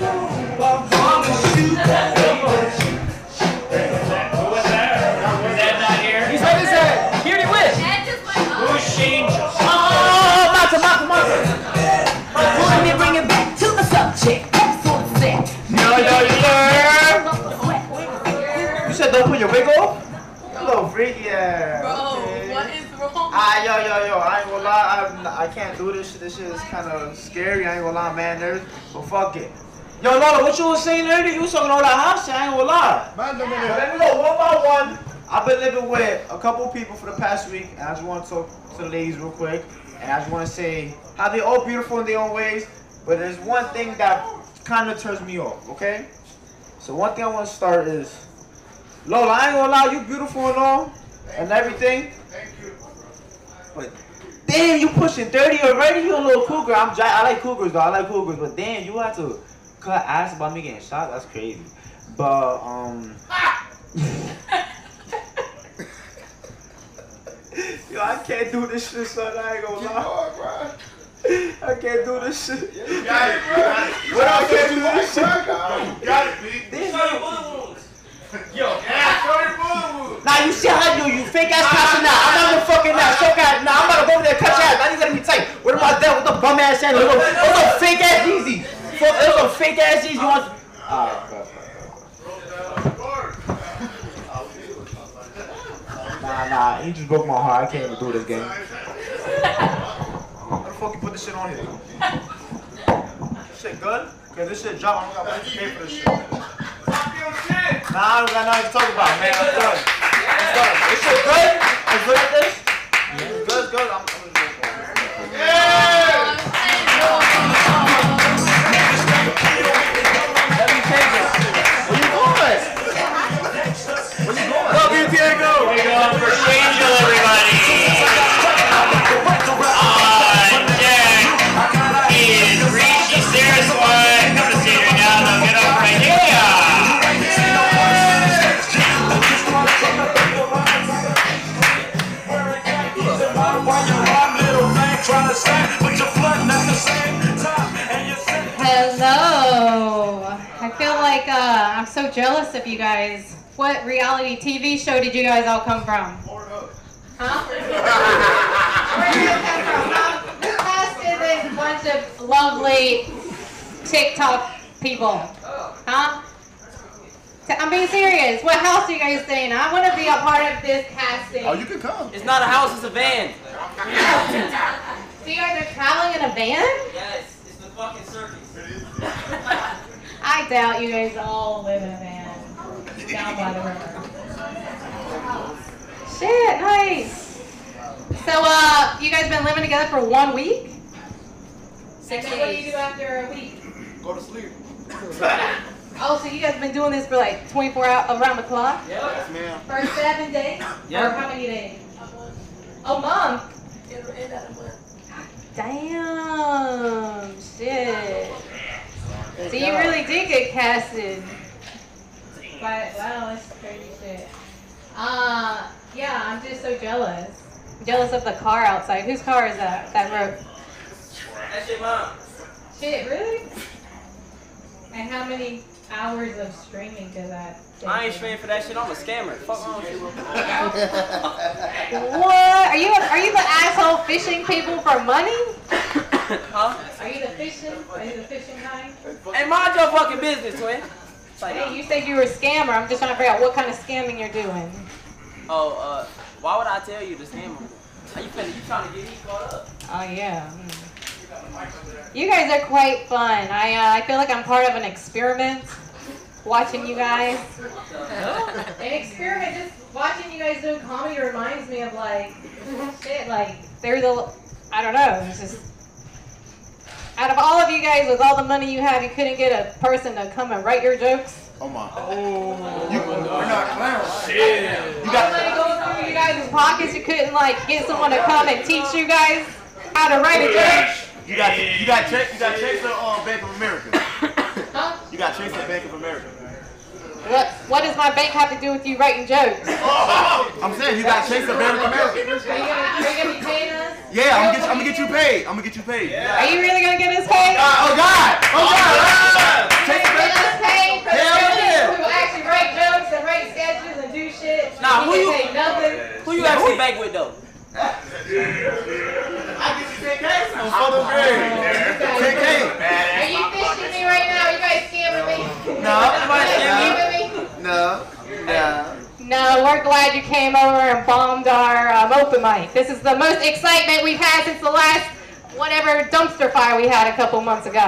Who was that? Was Ed not here? He's right his head. He already went. Who's Shane? Oh, Mata. Let me bring it back to the subject. Yo. You said don't put your wig off? You little freaky ass. Bro, what is wrong? Yo, I ain't gonna lie, I can't do this shit. This shit is kind of scary. I ain't gonna lie, man. But fuck it. Yo, Lola, what you was saying earlier? You was talking all that hot shit. I ain't gonna lie. But let me know one by one. I've been living with a couple people for the past week, and I just want to talk to the ladies real quick. And I just want to say how they all beautiful in their own ways. But there's one thing that kind of turns me off. Okay. So one thing I want to start is, Lola, I ain't gonna lie, you beautiful and all, and everything. Thank you. But damn, you pushing 30 already? You a little cougar. I like cougars though. I like cougars. But damn, you have to cut ass about me getting shot. That's crazy. But yo, I can't do this shit, son. I ain't gonna lie. I can't do this shit. You got it, bro. What I can't do this shit? You got it, B. Yo, now you see how you fake ass passion now. I'm not the fucking now. So guys, now I'm about to go over there and cut your ass. I need to be tight. What about that? What the bum ass ass? Those are fake ass Yeezy. Those are fake ass Yeezy. You want? Nah. He just broke my heart. I can't even do this game. How the fuck you put this shit on here? This shit good? Okay, this shit drop. I don't got money to pay for this shit. Nah, I don't got nothing to talk about, man. I'm done. This shit good? I'm good at this? It's good. I'm just going for it. Let me take it. Where you going? Where you Diego? We're going for Angel, everybody. On deck is Richie Saraswat. Come to see her now. Now get up right here. Hello. I feel like I'm so jealous of you guys. What reality TV show did you guys all come from? Huh? Where did you come from? Who casted this bunch of lovely TikTok people? Huh? I'm being serious. What house are you guys staying in? I want to be a part of this casting. Oh, you can come. It's not a house, it's a van. So you guys are traveling in a van? Yes, it's the fucking circus. I doubt you guys all live in a van down by the river. Shit, nice. So, you guys been living together for 1 week? 6 days. What do you do after a week? Go to sleep. Oh, so you guys been doing this for like 24 hours around the clock? Yes, ma'am. For 7 days? Yeah. Or how many days? A month. Damn, shit. So you really did get casted. But, wow, that's crazy shit. Yeah, I'm just so jealous. I'm jealous of the car outside. Whose car is that? That road? That's your mom. Shit, really? many hours of streaming to that? I ain't streaming for that shit. I'm a scammer. Fuck wrong with you. What? Are you the asshole fishing people for money? Huh? Are you the fishing kind? Hey, mind your fucking business, twin. Like, Hey, you said you were a scammer. I'm just trying to figure out what kind of scamming you're doing. oh, why would I tell you the scammer? Are you trying to get me caught up? Oh yeah. You guys are quite fun. I feel like I'm part of an experiment. Watching you guys. An experiment. Just watching you guys doing comedy reminds me of like shit. Like I don't know. It's just out of all of you guys with all the money you have, you couldn't get a person to come and write your jokes. Oh my. We're not clowns. Shit. You got money going through you guys' pockets. You couldn't like get someone to come and teach you guys how to write a joke. You got checks at Bank of America. Huh? You got checks at Bank of America. What does my bank have to do with you writing jokes? I'm saying you got checks at Bank of America. Are you gonna be paying us? Yeah, I'm gonna get you paid. I'm gonna get you paid. Are you really gonna get us paid? Oh God! Oh God! Get us paid for Hell the yeah. people who actually write jokes and write sketches and do shit. Nah, you get paid nothing. Who you actually bank with though? I get you 10K. I'm for the grade. 10K. Are you fishing me right now? Are you guys scamming me? No. Scamming me? No. No, we're glad you came over and bombed our open mic. This is the most excitement we've had since the last whatever dumpster fire we had a couple months ago.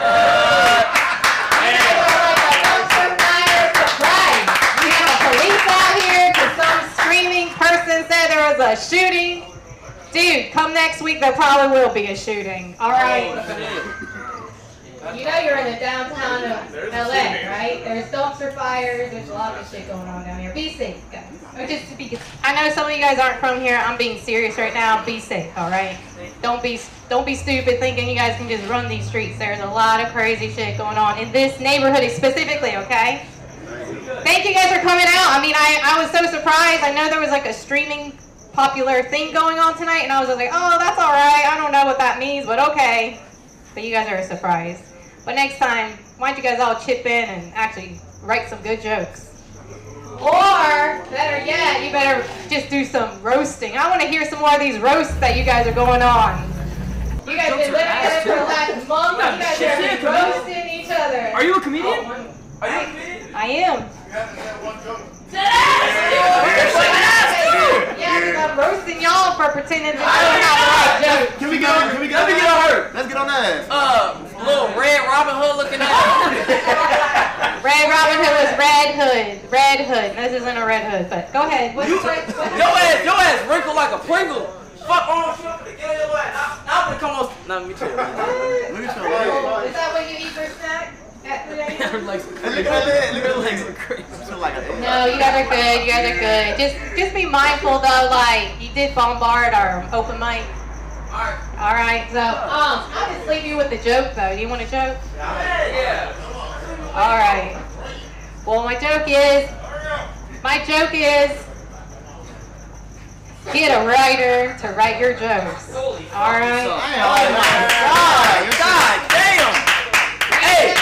We have a police out here because some screaming person said there was a shooting. Dude, come next week, there probably will be a shooting. All right. You know you're in the downtown of LA, right? There's dumpster fires. There's a lot of shit going on down here. Be safe, guys. Or just to be. I know some of you guys aren't from here. I'm being serious right now. Be safe, all right? Don't be stupid thinking you guys can just run these streets. There's a lot of crazy shit going on in this neighborhood specifically, okay? Thank you guys for coming out. I mean, I was so surprised. I know there was like a streaming popular thing going on tonight, and I was just like, oh, that's all right. I don't know what that means, but okay. But you guys are a surprise. But next time, why don't you guys all chip in and actually write some good jokes? Or, better yet, you better just do some roasting. I want to hear some more of these roasts that you guys are going on. You guys have been living together for the last month. You guys have been roasting each other. Are you a comedian? Are you a comedian? I am. Yeah, because I'm roasting y'all for pretending to know how to write jokes. Can we get on her? Let's get on that. Little Red Robin Hood looking at. Red Robin Hood was Red Hood. Red Hood. This isn't a Red Hood, but go ahead. Your ass wrinkled like a Pringle. Fuck on. Get your ass. I'm gonna come on. No, let me tell you. Is that what you eat for snack? At 3 a.m.? Look at that. Look at the legs. No, you guys are good. You guys are good. Just be mindful though. Like you did bombard our open mic. All right. So I'll just leave you with the joke though. Do you want a joke? Yeah. All right. Well, my joke is. Get a writer to write your jokes. All right. God damn. Hey.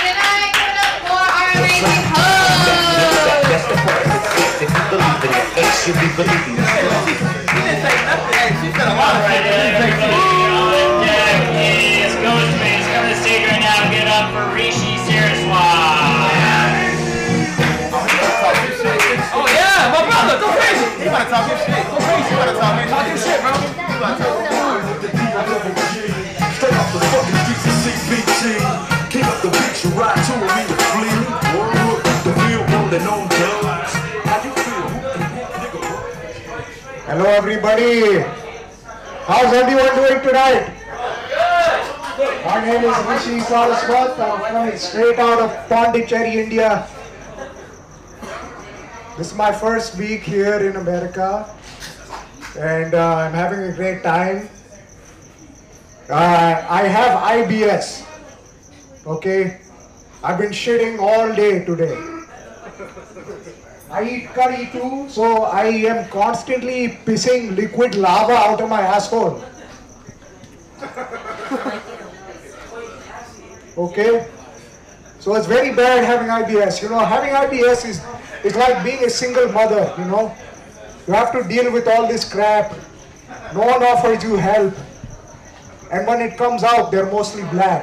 That's the part. If you believe in it, it should be believing it. She didn't say nothing. She said a lot of Alright, everybody on deck is Ghostface coming to stage right now. Get up for Rishi Saraswat. Oh yeah, my brother, go crazy. You gotta talk your shit. Go crazy. You gotta talk your shit, bro. Straight off the fucking streets of CBT. Keep up the beach, you ride to me to flee. The real rolling on drugs. How you feel? Hello everybody. How's everyone doing tonight? My name is Rishi Saraswat. I'm coming straight out of Pondicherry, India. This is my first week here in America, and I'm having a great time. I have IBS. Okay, I've been shitting all day today. I eat curry too, so I am constantly pissing liquid lava out of my asshole. Okay, So it's very bad having IBS. You know, having IBS is like being a single mother, you know. You have to deal with all this crap. No one offers you help. And when it comes out, they're mostly black.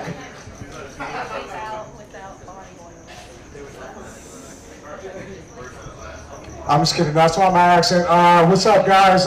I'm just kidding, that's not my accent. What's up, guys?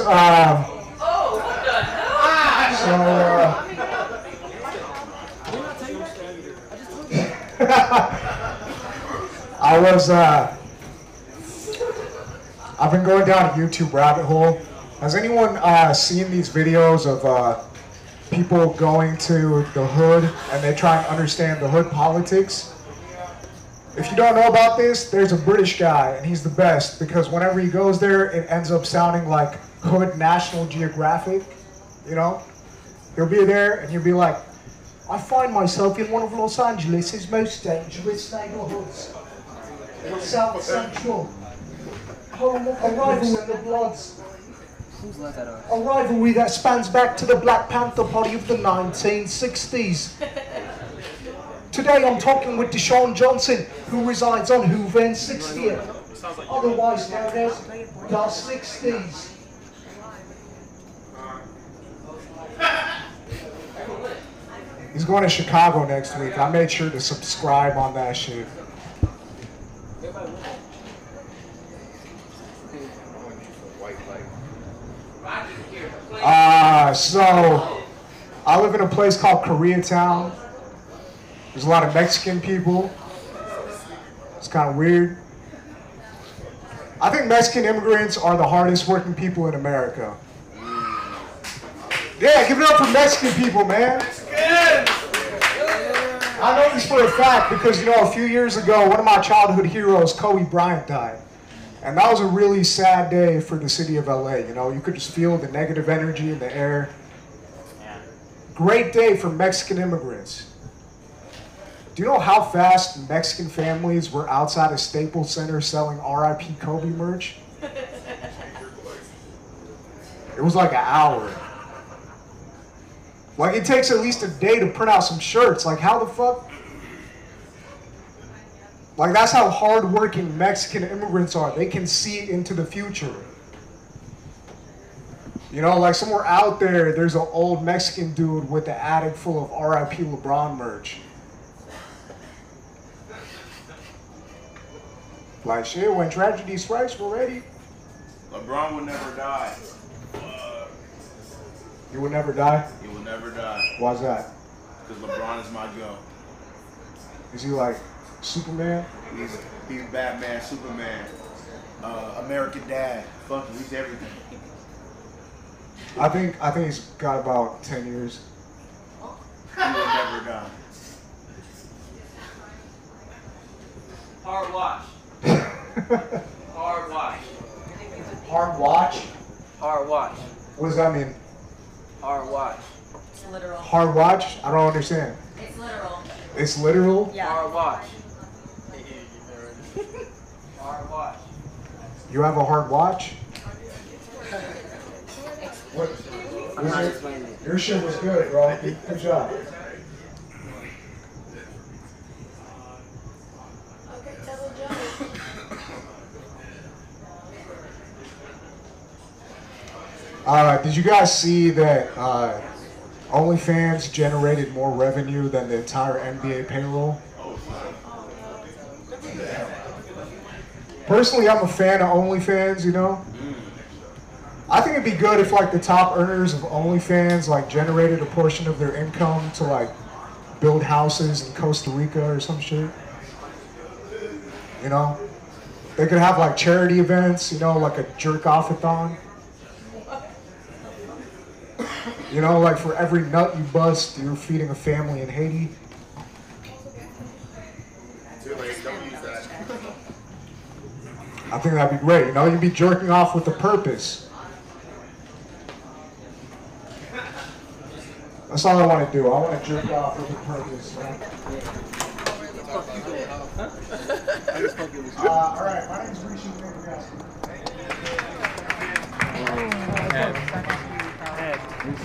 I've been going down a YouTube rabbit hole. Has anyone seen these videos of people going to the hood and they try and understand the hood politics? If you don't know about this, there's a British guy and he's the best because whenever he goes there, it ends up sounding like Hood National Geographic, you know? He'll be there and you'll be like, I find myself in one of Los Angeles' most dangerous neighborhoods. South Central. Home of a rivalry in the Bloods. A rivalry that spans back to the Black Panther Party of the 1960s. Today I'm talking with Deshaun Johnson, who resides on Hoover and 60th, otherwise known as the 60s. He's going to Chicago next week. I made sure to subscribe on that shit. So I live in a place called Koreatown. There's a lot of Mexican people. It's kind of weird. I think Mexican immigrants are the hardest working people in America. Yeah, give it up for Mexican people, man. I know this for a fact because, you know, a few years ago, one of my childhood heroes, Kobe Bryant, died. And that was a really sad day for the city of LA. You know, you could just feel the negative energy in the air. Great day for Mexican immigrants. Do you know how fast Mexican families were outside of Staples Center selling RIP Kobe merch? It was like an hour. Like, it takes at least a day to print out some shirts. Like, how the fuck? Like, that's how hard-working Mexican immigrants are. They can see into the future. You know, like somewhere out there, there's an old Mexican dude with an attic full of RIP LeBron merch. Like, shit, when tragedy strikes, we're ready. LeBron will never die. You will never die? He will never die. Why's that? Because LeBron is my go. Is he like Superman? He's Batman, Superman, American Dad. Fuck him, he's everything. I think he's got about 10 years. He will never die. Hard watch. Hard watch. Hard watch? Hard watch. What does that mean? Hard watch. It's literal. Hard watch? I don't understand. It's literal. It's literal? Yeah. Hard watch. Hard watch. You have a hard watch? What? I'm not explaining it. Your shit was good, bro. Good job. Did you guys see that OnlyFans generated more revenue than the entire NBA payroll? Personally, I'm a fan of OnlyFans, you know? I think it'd be good if like the top earners of OnlyFans like generated a portion of their income to like build houses in Costa Rica or some shit. You know? They could have like charity events, you know, like a jerk-off-a-thon. You know, like for every nut you bust, you're feeding a family in Haiti. Too late, don't use that. I think that'd be great. You know, you'd be jerking off with a purpose. That's all I want to do. I want to jerk off with a purpose. All right, my name's Rishi.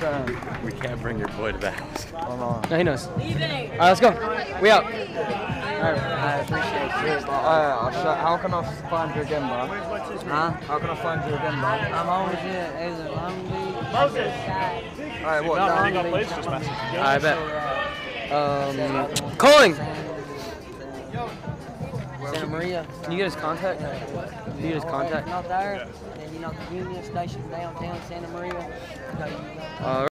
We can't bring your boy to the house. No, he knows. Leaving. All right, let's go. We out. I appreciate it. How can I find you again, bro? Huh? How can I find you again, bro? I'm always here. Either Long Beach. Moses. Alright, what? No, Long you got Beach. plates, just message. I bet. Calling! Santa Maria. Can you get his contact? Can you get his contact? Not there. And then, you know, the Union Station downtown Santa Maria.